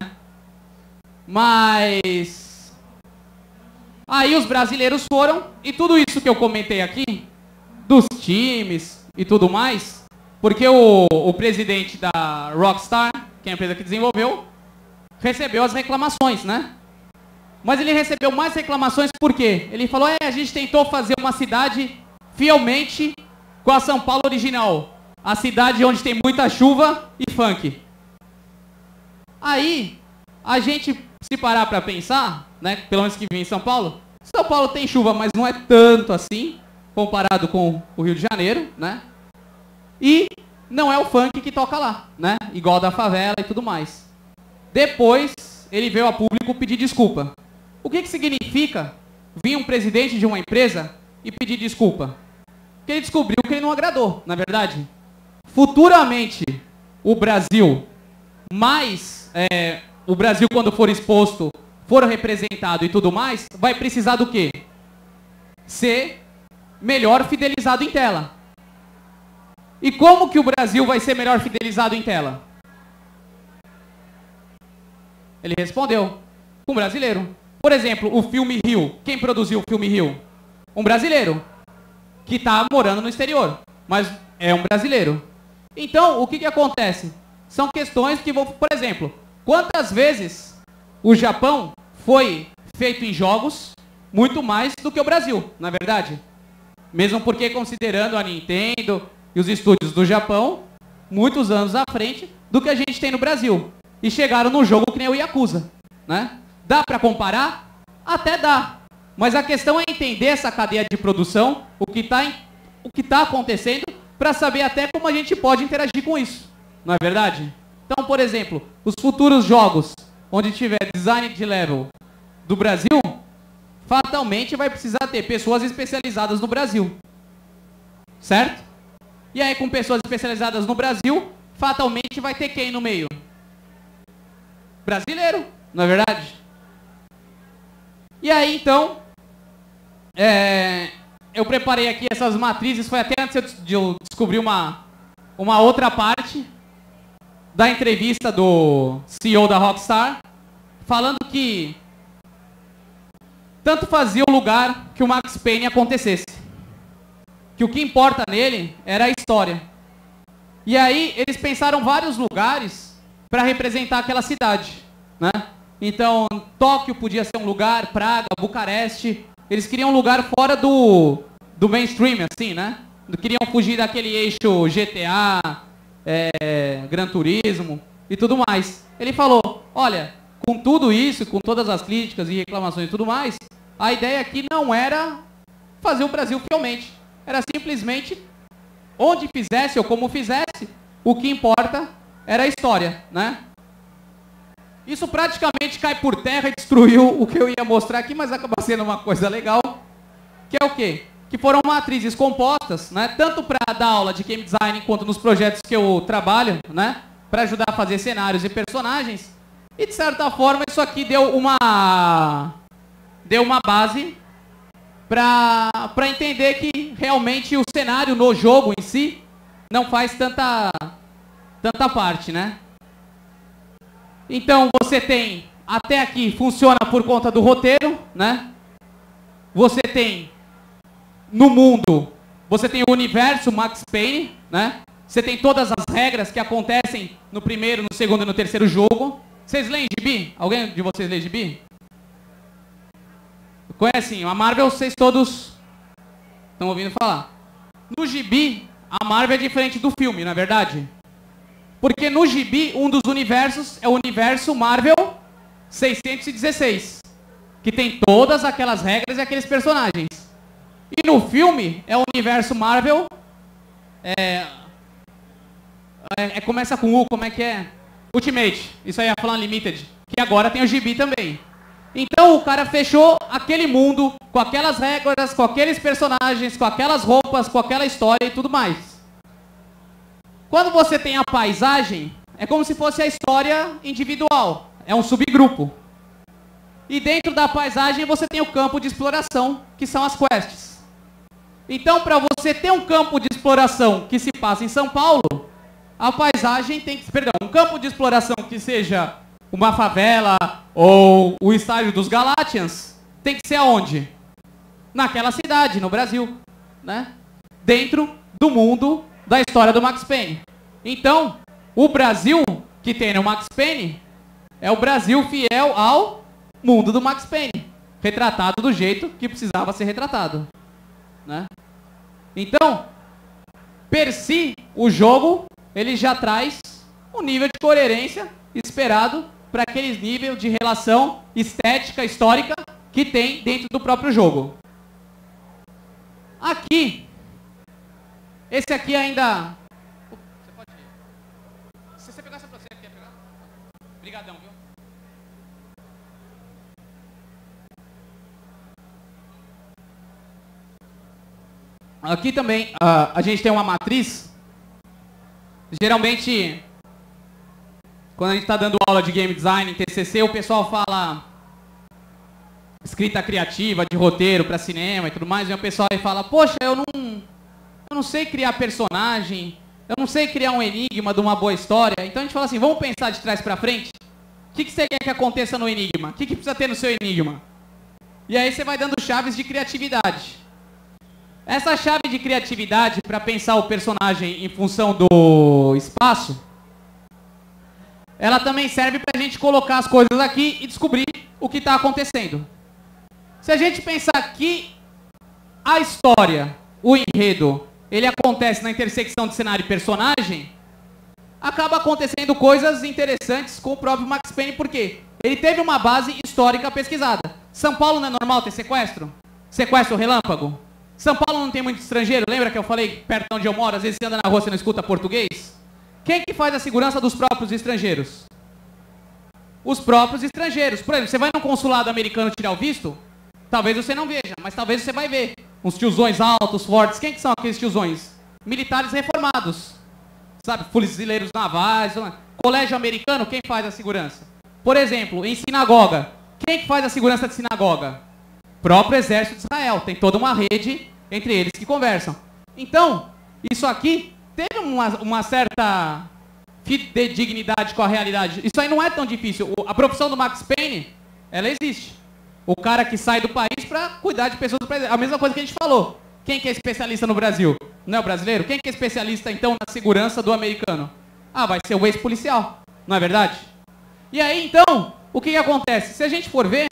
[SPEAKER 1] Mas aí os brasileiros foram, e tudo isso que eu comentei aqui, dos times e tudo mais, porque o presidente da Rockstar, que é a empresa que desenvolveu, recebeu as reclamações, né? Mas ele recebeu mais reclamações por quê? Ele falou, a gente tentou fazer uma cidade fielmente com a São Paulo original. A cidade onde tem muita chuva e funk. Aí, a gente, se parar para pensar, né, pelo menos que vive em São Paulo tem chuva, mas não é tanto assim, comparado com o Rio de Janeiro, né? E não é o funk que toca lá, né? Igual da favela e tudo mais. Depois, ele veio a público pedir desculpa. O que significa vir um presidente de uma empresa e pedir desculpa? Porque ele descobriu que ele não agradou, na verdade. Futuramente, o Brasil, o Brasil quando for exposto, for representado e tudo mais, vai precisar do quê? Ser melhor fidelizado em tela. E como que o Brasil vai ser melhor fidelizado em tela? Ele respondeu, com um brasileiro. Por exemplo, o filme Rio. Quem produziu o filme Rio? Um brasileiro, que está morando no exterior, mas é um brasileiro. Então, o que acontece? São questões que vão, por exemplo, quantas vezes o Japão foi feito em jogos muito mais do que o Brasil, na verdade? Mesmo porque, considerando a Nintendo e os estúdios do Japão, muitos anos à frente do que a gente tem no Brasil. E chegaram num jogo que nem o Yakuza, né? Dá para comparar? Até dá. Mas a questão é entender essa cadeia de produção, o que tá acontecendo, para saber até como a gente pode interagir com isso. Não é verdade? Então, por exemplo, os futuros jogos, onde tiver design de level do Brasil, fatalmente vai precisar ter pessoas especializadas no Brasil. Certo? E aí, com pessoas especializadas no Brasil, fatalmente vai ter quem no meio? Brasileiro, não é verdade? E aí, então, eu preparei aqui essas matrizes, foi até antes de eu descobrir uma outra parte da entrevista do CEO da Rockstar, falando que tanto fazia o lugar que o Max Payne acontecesse. Que o que importa nele era a história. E aí eles pensaram vários lugares para representar aquela cidade, né? Então, Tóquio podia ser um lugar, Praga, Bucareste. Eles queriam um lugar fora do mainstream, assim, né? Queriam fugir daquele eixo GTA, Gran Turismo e tudo mais. Ele falou, olha, com tudo isso, com todas as críticas e reclamações e tudo mais, a ideia aqui não era fazer o Brasil fielmente. Era simplesmente, onde fizesse ou como fizesse, o que importa era a história, né? Isso praticamente cai por terra e destruiu o que eu ia mostrar aqui, mas acaba sendo uma coisa legal, que é o quê? Que foram matrizes compostas, né? Tanto para dar aula de game design, quanto nos projetos que eu trabalho, né? Para ajudar a fazer cenários e personagens. E de certa forma isso aqui deu uma base para entender que realmente o cenário no jogo em si não faz tanta parte, né? Então você tem, até aqui funciona por conta do roteiro, né? Você tem no mundo, você tem o universo Max Payne, né? Você tem todas as regras que acontecem no primeiro, no segundo e no terceiro jogo. Vocês leem gibi? Alguém de vocês lê gibi? Conhecem? A Marvel, vocês todos estão ouvindo falar. No gibi, a Marvel é diferente do filme, não é verdade? Porque no gibi, um dos universos é o universo Marvel 616, que tem todas aquelas regras e aqueles personagens. E no filme, é o universo Marvel... começa com U, como é que é? Ultimate, isso aí é falando Limited, que agora tem o gibi também. Então o cara fechou aquele mundo, com aquelas regras, com aqueles personagens, com aquelas roupas, com aquela história e tudo mais. Quando você tem a paisagem, é como se fosse a história individual, é um subgrupo. E dentro da paisagem você tem o campo de exploração, que são as quests. Então, para você ter um campo de exploração que se passa em São Paulo, a paisagem tem que... Perdão, um campo de exploração que seja uma favela ou o estádio dos Galatians, tem que ser aonde? Naquela cidade, no Brasil, né? Dentro do mundo da história do Max Payne. Então, o Brasil que tem no Max Payne é o Brasil fiel ao mundo do Max Payne, retratado do jeito que precisava ser retratado, né? Então, per si, o jogo ele já traz um nível de coerência esperado para aqueles níveis de relação estética, histórica que tem dentro do próprio jogo. Aqui, esse aqui ainda... Você pode ir. Se você pegar essa pra você, quer pegar? Obrigadão, viu? Aqui também a gente tem uma matriz. Geralmente, quando a gente está dando aula de game design em TCC, o pessoal fala escrita criativa, de roteiro para cinema e tudo mais, e o pessoal aí fala, poxa, eu não sei criar personagem, eu não sei criar um enigma de uma boa história. Então a gente fala assim, vamos pensar de trás para frente? O que você quer que aconteça no enigma? O que precisa ter no seu enigma? E aí você vai dando chaves de criatividade. Essa chave de criatividade para pensar o personagem em função do espaço, ela também serve para a gente colocar as coisas aqui e descobrir o que está acontecendo. Se a gente pensar que a história, o enredo, ele acontece na intersecção de cenário e personagem, acaba acontecendo coisas interessantes com o próprio Max Payne, porque ele teve uma base histórica pesquisada. São Paulo não é normal ter sequestro? Sequestro relâmpago? São Paulo não tem muito estrangeiro? Lembra que eu falei perto de onde eu moro, às vezes você anda na rua e você não escuta português? Quem que faz a segurança dos próprios estrangeiros? Os próprios estrangeiros. Por exemplo, você vai num consulado americano tirar o visto, talvez você não veja, mas talvez você vai ver. Uns tiozões altos, fortes. Quem que são aqueles tiozões? Militares reformados. Sabe, fuzileiros navais. Colégio americano, quem faz a segurança? Por exemplo, em sinagoga. Quem que faz a segurança de sinagoga? Próprio exército de Israel. Tem toda uma rede entre eles que conversam. Então, isso aqui teve uma certa fidedignidade com a realidade. Isso aí não é tão difícil. A profissão do Max Payne, ela existe. O cara que sai do país para cuidar de pessoas do país. A mesma coisa que a gente falou. Quem que é especialista no Brasil? Não é o brasileiro? Quem que é especialista, então, na segurança do americano? Ah, vai ser o ex-policial. Não é verdade? E aí, então, o que acontece? Se a gente for ver,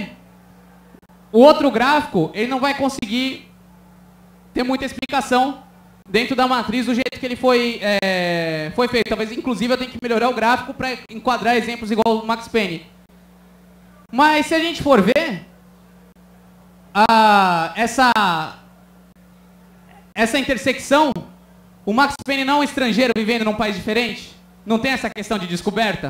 [SPEAKER 1] o outro gráfico, ele não vai conseguir ter muita explicação dentro da matriz do jeito que ele foi feito. Talvez, inclusive, eu tenha que melhorar o gráfico para enquadrar exemplos igual o Max Payne. Mas, se a gente for ver, essa intersecção, o Max Payne não é um estrangeiro vivendo num país diferente? Não tem essa questão de descoberta?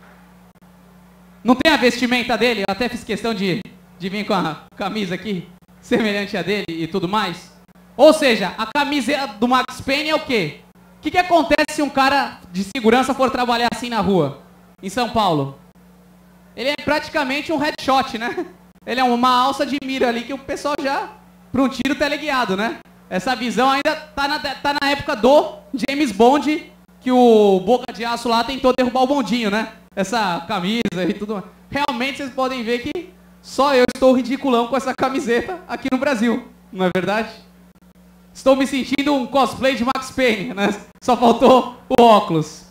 [SPEAKER 1] Não tem a vestimenta dele? Eu até fiz questão de vir com a camisa aqui, semelhante a dele e tudo mais. Ou seja, a camisa do Max Payne é o quê? O que acontece se um cara de segurança for trabalhar assim na rua, em São Paulo? Ele é praticamente um headshot, né? Ele é uma alça de mira ali que o pessoal já, para um tiro teleguiado, né? Essa visão ainda tá na época do James Bond, que o Boca de Aço lá tentou derrubar o bondinho, né? Essa camisa e tudo mais. Realmente vocês podem ver que só eu estou ridiculão com essa camiseta aqui no Brasil, não é verdade? Estou me sentindo um cosplay de Max Payne, né? Só faltou o óculos.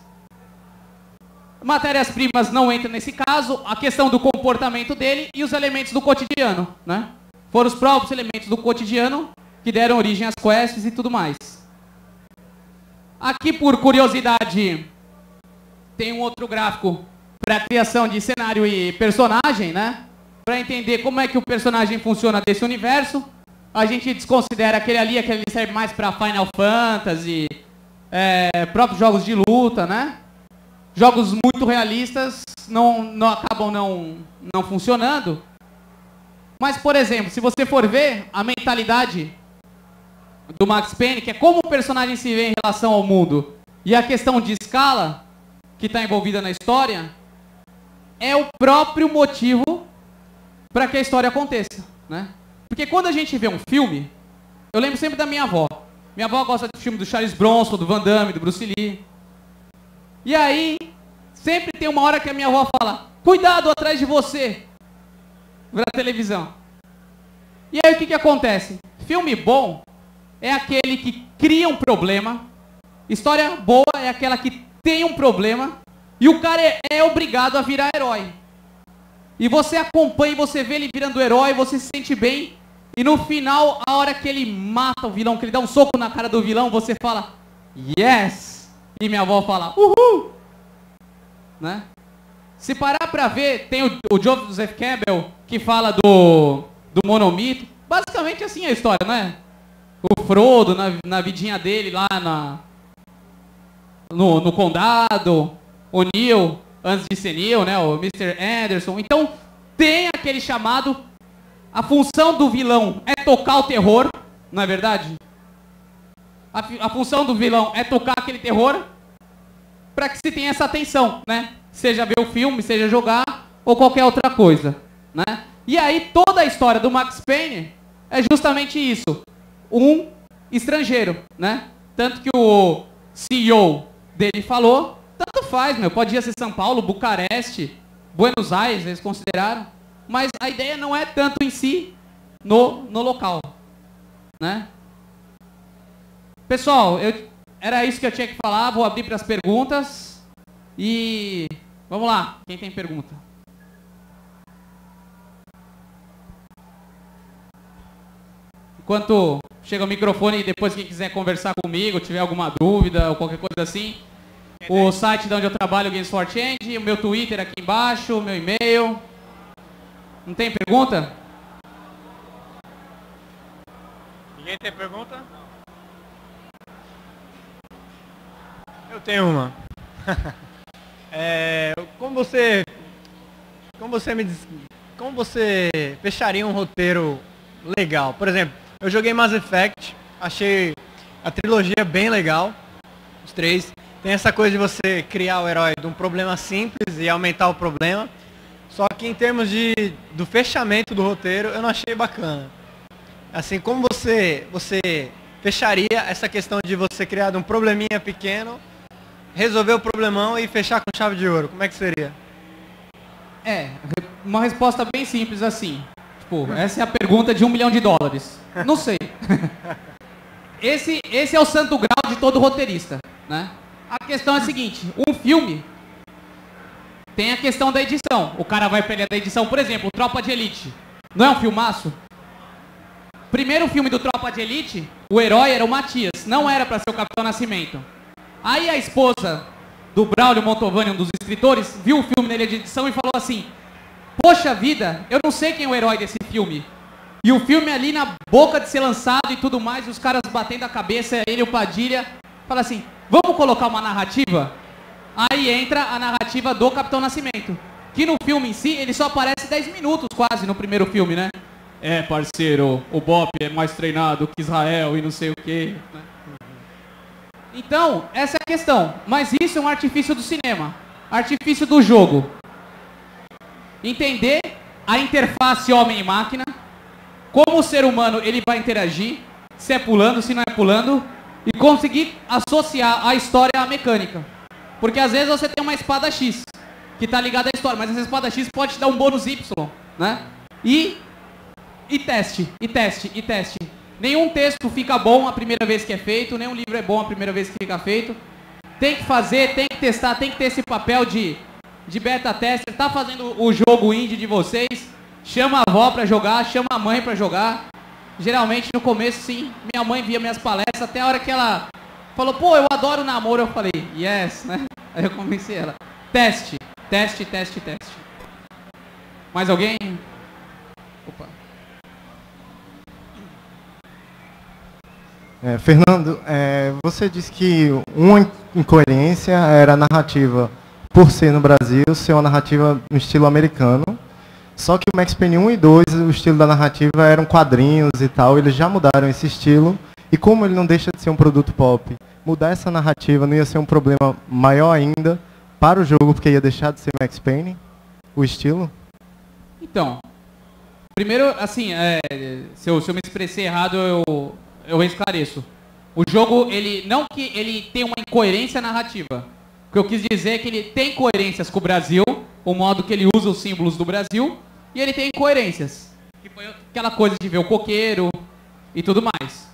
[SPEAKER 1] Matérias-primas não entram nesse caso, a questão do comportamento dele e os elementos do cotidiano, né? Foram os próprios elementos do cotidiano que deram origem às quests e tudo mais. Aqui, por curiosidade, tem um outro gráfico para a criação de cenário e personagem, né? Para entender como é que o personagem funciona desse universo. A gente desconsidera aquele ali serve mais para Final Fantasy, próprios jogos de luta, né? Jogos muito realistas acabam não funcionando. Mas, por exemplo, se você for ver a mentalidade do Max Payne, que é como o personagem se vê em relação ao mundo, e a questão de escala que está envolvida na história, é o próprio motivo para que a história aconteça, né? Porque quando a gente vê um filme, eu lembro sempre da minha avó. Minha avó gosta de filme do Charles Bronson, do Van Damme, do Bruce Lee. E aí, sempre tem uma hora que a minha avó fala, cuidado atrás de você, na televisão. E aí o que acontece? Filme bom é aquele que cria um problema, história boa é aquela que tem um problema, e o cara é obrigado a virar herói. E você acompanha, você vê ele virando herói, você se sente bem, e no final, a hora que ele mata o vilão, que ele dá um soco na cara do vilão, você fala, yes! E minha avó fala, uhul! Né? Se parar pra ver, tem o Joseph Campbell que fala do monomito. Basicamente assim é a história, não é? O Frodo na vidinha dele lá no condado, o Neil, antes de ser Neil, né? O Mr. Anderson. Então tem aquele chamado, a função do vilão é tocar o terror, não é verdade? A função do vilão é tocar aquele terror para que se tenha essa atenção, né? Seja ver o filme, seja jogar ou qualquer outra coisa, né? E aí toda a história do Max Payne é justamente isso, um estrangeiro, né? Tanto que o CEO dele falou, tanto faz, pode ser São Paulo, Bucareste, Buenos Aires, eles consideraram, mas a ideia não é tanto em si no local, né? Pessoal, era isso que eu tinha que falar, vou abrir para as perguntas e vamos lá, quem tem pergunta? Enquanto chega o microfone e depois quem quiser conversar comigo, tiver alguma dúvida ou qualquer coisa assim, o site de onde eu trabalho, Games for Change, o meu Twitter aqui embaixo, o meu e-mail. Não tem pergunta?
[SPEAKER 2] Ninguém tem pergunta? Eu tenho uma. Como você fecharia um roteiro legal? Por exemplo, eu joguei Mass Effect, achei a trilogia bem legal, os 3. Tem essa coisa de você criar o herói de um problema simples e aumentar o problema. Só que em termos do fechamento do roteiro, eu não achei bacana. Assim, como você fecharia essa questão de você criar de um probleminha pequeno, resolver o problemão e fechar com chave de ouro? Como é que seria?
[SPEAKER 1] Uma resposta bem simples assim. Tipo, essa é a pergunta de $1 milhão. Não sei. Esse é o santo grau de todo roteirista, né? A questão é a seguinte, um filme tem a questão da edição. O cara vai pegar da edição, por exemplo, Tropa de Elite. Não é um filmaço? Primeiro filme do Tropa de Elite, o herói era o Matias, não era para ser o Capitão Nascimento. Aí a esposa do Braulio Montovani, um dos escritores, viu o filme nele de edição e falou assim: poxa vida, eu não sei quem é o herói desse filme. E o filme ali na boca de ser lançado e tudo mais, os caras batendo a cabeça, ele e o Padilha, fala assim, vamos colocar uma narrativa? Aí entra a narrativa do Capitão Nascimento, que no filme em si, ele só aparece 10 minutos quase no primeiro filme, né? É, parceiro, o Bop é mais treinado que Israel e não sei o quê, né? Então, essa é a questão. Mas isso é um artifício do cinema, artifício do jogo. Entender a interface homem e máquina, como o ser humano ele vai interagir, se é pulando, se não é pulando, e conseguir associar a história à mecânica. Porque às vezes você tem uma espada X, que está ligada à história, mas essa espada X pode te dar um bônus Y, né? E teste. Nenhum texto fica bom a primeira vez que é feito, nenhum livro é bom a primeira vez que fica feito. Tem que fazer, tem que testar, tem que ter esse papel de beta tester, tá fazendo o jogo indie de vocês, chama a avó pra jogar, chama a mãe pra jogar. Geralmente no começo sim, minha mãe via minhas palestras, até a hora que ela falou, pô, eu adoro namoro, eu falei, yes, né? Aí eu convenci ela. Teste. Mais alguém? Opa.
[SPEAKER 3] Fernando, você disse que uma incoerência era a narrativa, por ser no Brasil, ser uma narrativa no estilo americano. Só que o Max Payne 1 e 2, o estilo da narrativa eram quadrinhos e tal, eles já mudaram esse estilo. E como ele não deixa de ser um produto pop, mudar essa narrativa não ia ser um problema maior ainda para o jogo, porque ia deixar de ser Max Payne, o estilo?
[SPEAKER 1] Então, primeiro, assim, se eu me expressei errado, eu esclareço. O jogo, não que ele tem uma incoerência narrativa. O que eu quis dizer é que ele tem coerências com o Brasil, o modo que ele usa os símbolos do Brasil, e ele tem incoerências. Que foi aquela coisa de ver o coqueiro e tudo mais.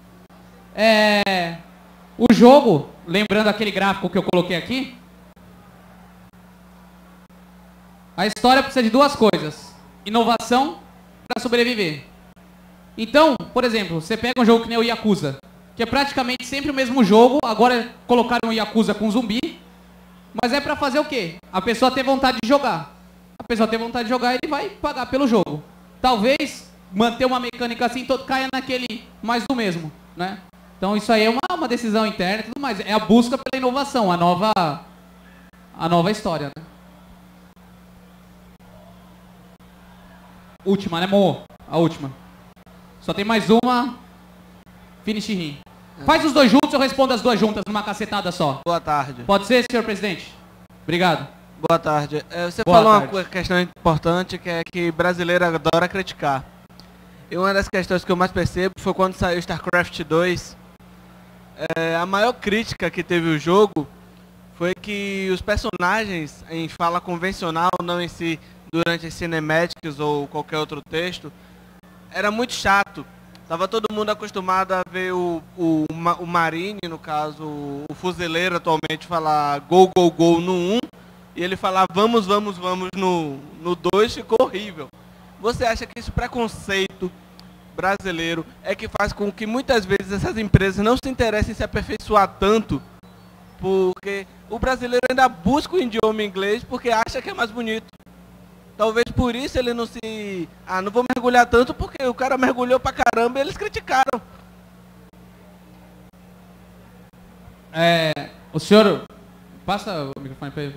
[SPEAKER 1] O jogo, lembrando aquele gráfico que eu coloquei aqui, a história precisa de duas coisas. Inovação para sobreviver. Então, por exemplo, você pega um jogo que nem o Yakuza, que é praticamente sempre o mesmo jogo, agora colocaram o Yakuza com zumbi, Mas é pra fazer o quê? A pessoa ter vontade de jogar. A pessoa ter vontade de jogar, ele vai pagar pelo jogo. Talvez manter uma mecânica assim, todo caia naquele mais do mesmo, né? Então isso aí é uma decisão interna e tudo mais. É a busca pela inovação, a nova história, né? Última, né, Mo? A última. Só tem mais uma. Finish rim. Faz os dois juntos, eu respondo as duas juntas numa cacetada só.
[SPEAKER 4] Boa tarde.
[SPEAKER 1] Pode ser, senhor presidente? Obrigado.
[SPEAKER 4] Boa tarde. Você
[SPEAKER 1] Boa
[SPEAKER 4] falou
[SPEAKER 1] tarde.
[SPEAKER 4] uma questão importante, que é que brasileiro adora criticar. E uma das questões que eu mais percebo foi quando saiu StarCraft 2. A maior crítica que teve o jogo foi que os personagens em fala convencional, não em si, durante as cinematics ou qualquer outro texto, era muito chato. Tava todo mundo acostumado a ver o Marine, no caso, o fuzileiro atualmente, falar gol, gol, gol no 1, e ele falar vamos, vamos, vamos no 2, ficou horrível. Você acha que esse preconceito brasileiro é que faz com que muitas vezes essas empresas não se interessem em se aperfeiçoar tanto, porque o brasileiro ainda busca o idioma inglês porque acha que é mais bonito? Talvez por isso ele não se... não vou mergulhar tanto porque o cara mergulhou pra caramba e eles criticaram.
[SPEAKER 1] O senhor... Passa o microfone para ele.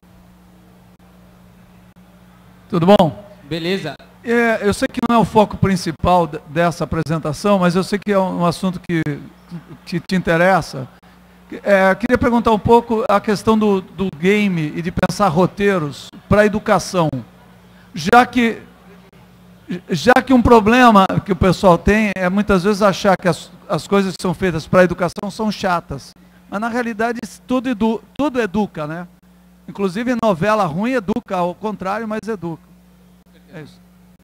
[SPEAKER 5] Tudo bom?
[SPEAKER 1] Beleza.
[SPEAKER 5] Eu sei que não é o foco principal dessa apresentação, mas eu sei que é um assunto que te interessa. Queria perguntar um pouco a questão do game e de pensar roteiros para a educação. Já que um problema que o pessoal tem é muitas vezes achar que as coisas que são feitas para a educação são chatas. Mas na realidade tudo educa, né? Inclusive novela ruim educa, ao contrário, mas educa. É isso.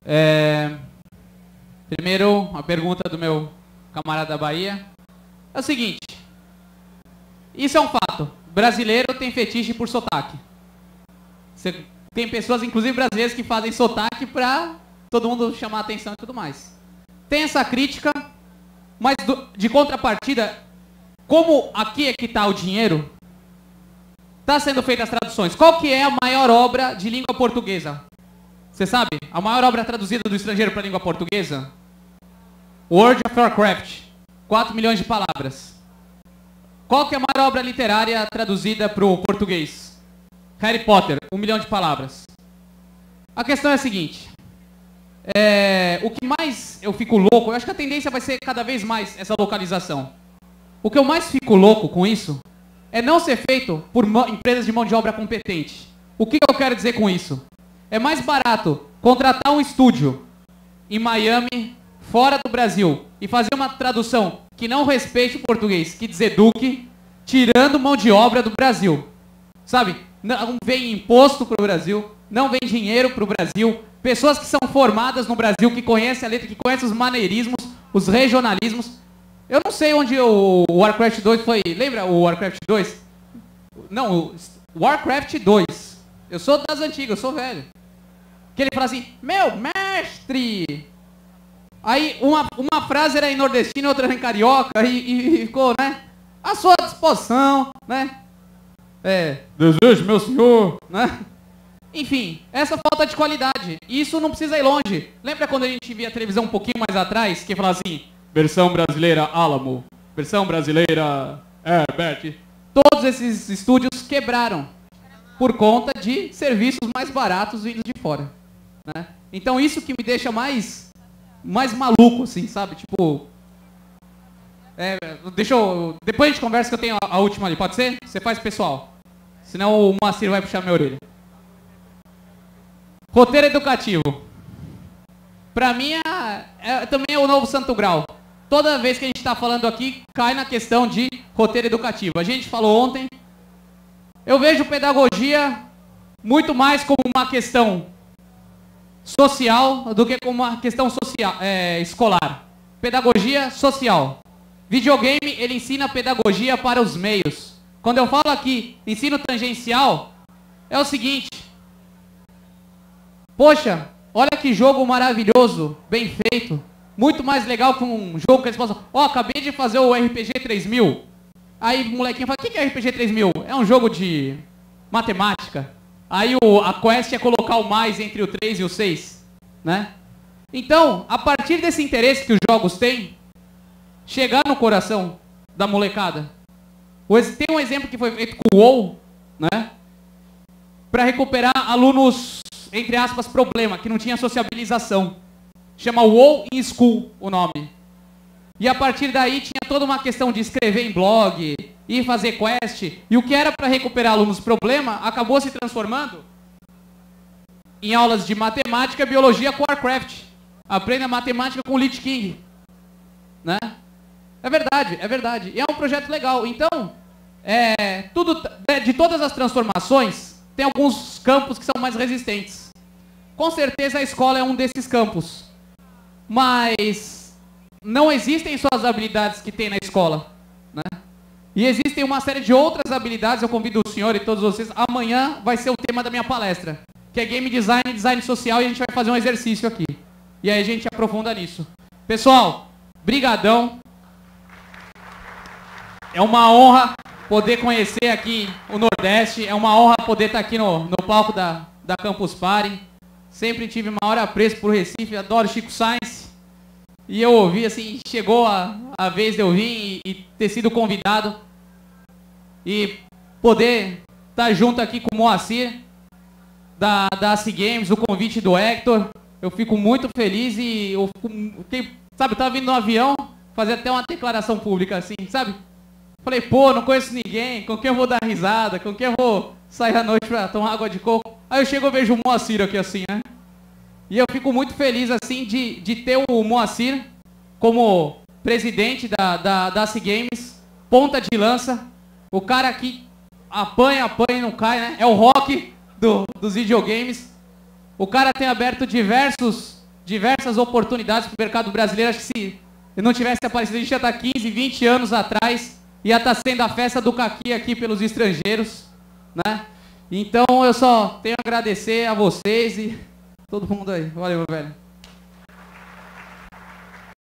[SPEAKER 1] Primeiro, a pergunta do meu camarada da Bahia. É o seguinte. Isso é um fato. Brasileiro tem fetiche por sotaque. Tem pessoas, inclusive brasileiras, que fazem sotaque pra todo mundo chamar a atenção e tudo mais. Tem essa crítica, mas de contrapartida, como aqui é que está o dinheiro, está sendo feitas as traduções. Qual que é a maior obra de língua portuguesa? Você sabe? A maior obra traduzida do estrangeiro para a língua portuguesa? World of Warcraft. 4 milhões de palavras. Qual que é a maior obra literária traduzida para o português? Harry Potter, 1 milhão de palavras. A questão é a seguinte. O que mais eu fico louco, eu acho que a tendência vai ser cada vez mais essa localização. O que eu mais fico louco com isso é não ser feito por empresas de mão de obra competente. O que eu quero dizer com isso? É mais barato contratar um estúdio em Miami, fora do Brasil, e fazer uma tradução que não respeite o português, que deseduque, tirando mão de obra do Brasil. Sabe? Não vem imposto para o Brasil, não vem dinheiro para o Brasil, pessoas que são formadas no Brasil, que conhecem a letra, que conhecem os maneirismos, os regionalismos. Eu não sei onde o Warcraft 2 foi. Lembra o Warcraft 2? Não, o Warcraft 2. Eu sou das antigas, eu sou velho. Que ele fala assim, meu mestre! Aí uma frase era em nordestino, outra era em carioca, e ficou, né? À sua disposição, né? Desejo, meu senhor, né? Enfim, essa falta de qualidade. Isso não precisa ir longe. Lembra quando a gente via a televisão um pouquinho mais atrás, que falava assim, versão brasileira Alamo, versão brasileira Herbert. Todos esses estúdios quebraram por conta de serviços mais baratos vindos de fora, né? Então isso que me deixa mais maluco, assim, sabe? Tipo... depois a gente conversa que eu tenho a última ali, pode ser? Você faz, pessoal. Senão o Macir vai puxar minha orelha. Roteiro educativo. Pra mim, também é o novo Santo Grau. Toda vez que a gente está falando aqui, cai na questão de roteiro educativo. A gente falou ontem. Eu vejo pedagogia muito mais como uma questão social do que como uma questão escolar. Pedagogia social. Videogame, ele ensina pedagogia para os meios. Quando eu falo aqui, ensino tangencial, é o seguinte. Poxa, olha que jogo maravilhoso, bem feito. Muito mais legal que um jogo que eles possam... acabei de fazer o RPG 3000. Aí o molequinho fala, o que é RPG 3000? É um jogo de matemática. Aí a quest é colocar o mais entre o 3 e o 6, né? Então, a partir desse interesse que os jogos têm, chegar no coração da molecada. Tem um exemplo que foi feito com o WoW, né? Para recuperar alunos, entre aspas, problema, que não tinha sociabilização. Chama WoW in School o nome. E a partir daí tinha toda uma questão de escrever em blog, ir fazer quest. E o que era para recuperar alunos problema, acabou se transformando em aulas de matemática e biologia com Warcraft. Aprenda matemática com Lich King. Né? É verdade, é verdade. E é um projeto legal. Então, de todas as transformações, tem alguns campos que são mais resistentes. Com certeza a escola é um desses campos. Mas não existem só as habilidades que tem na escola, né? E existem uma série de outras habilidades. Eu convido o senhor e todos vocês. Amanhã vai ser o tema da minha palestra, que é Game Design e Design Social, e a gente vai fazer um exercício aqui. E aí a gente aprofunda nisso. Pessoal, brigadão. É uma honra poder conhecer aqui o Nordeste. É uma honra poder estar aqui no palco da Campus Party. Sempre tive maior apreço por Recife, adoro Chico Sainz. E eu ouvi, assim, chegou a vez de eu vir e ter sido convidado. E poder estar junto aqui com o Moacir, da AC Games, o convite do Hector. Eu fico muito feliz e eu fiquei, sabe, eu tava vindo no avião, fazer até uma declaração pública, assim, sabe? Falei, pô, não conheço ninguém, com quem eu vou dar risada, com quem eu vou sair à noite pra tomar água de coco. Aí eu chego e vejo o Moacir aqui assim, né? E eu fico muito feliz, assim, de ter o Moacir como presidente da AC Games, ponta de lança, o cara que apanha e não cai, né? É o rock dos videogames. O cara tem aberto diversas oportunidades para o mercado brasileiro. Acho que se eu não tivesse aparecido, a gente já está 15, 20 anos atrás, ia estar sendo a festa do caqui aqui pelos estrangeiros, né? Então eu só tenho a agradecer a vocês e todo mundo aí. Valeu, meu velho.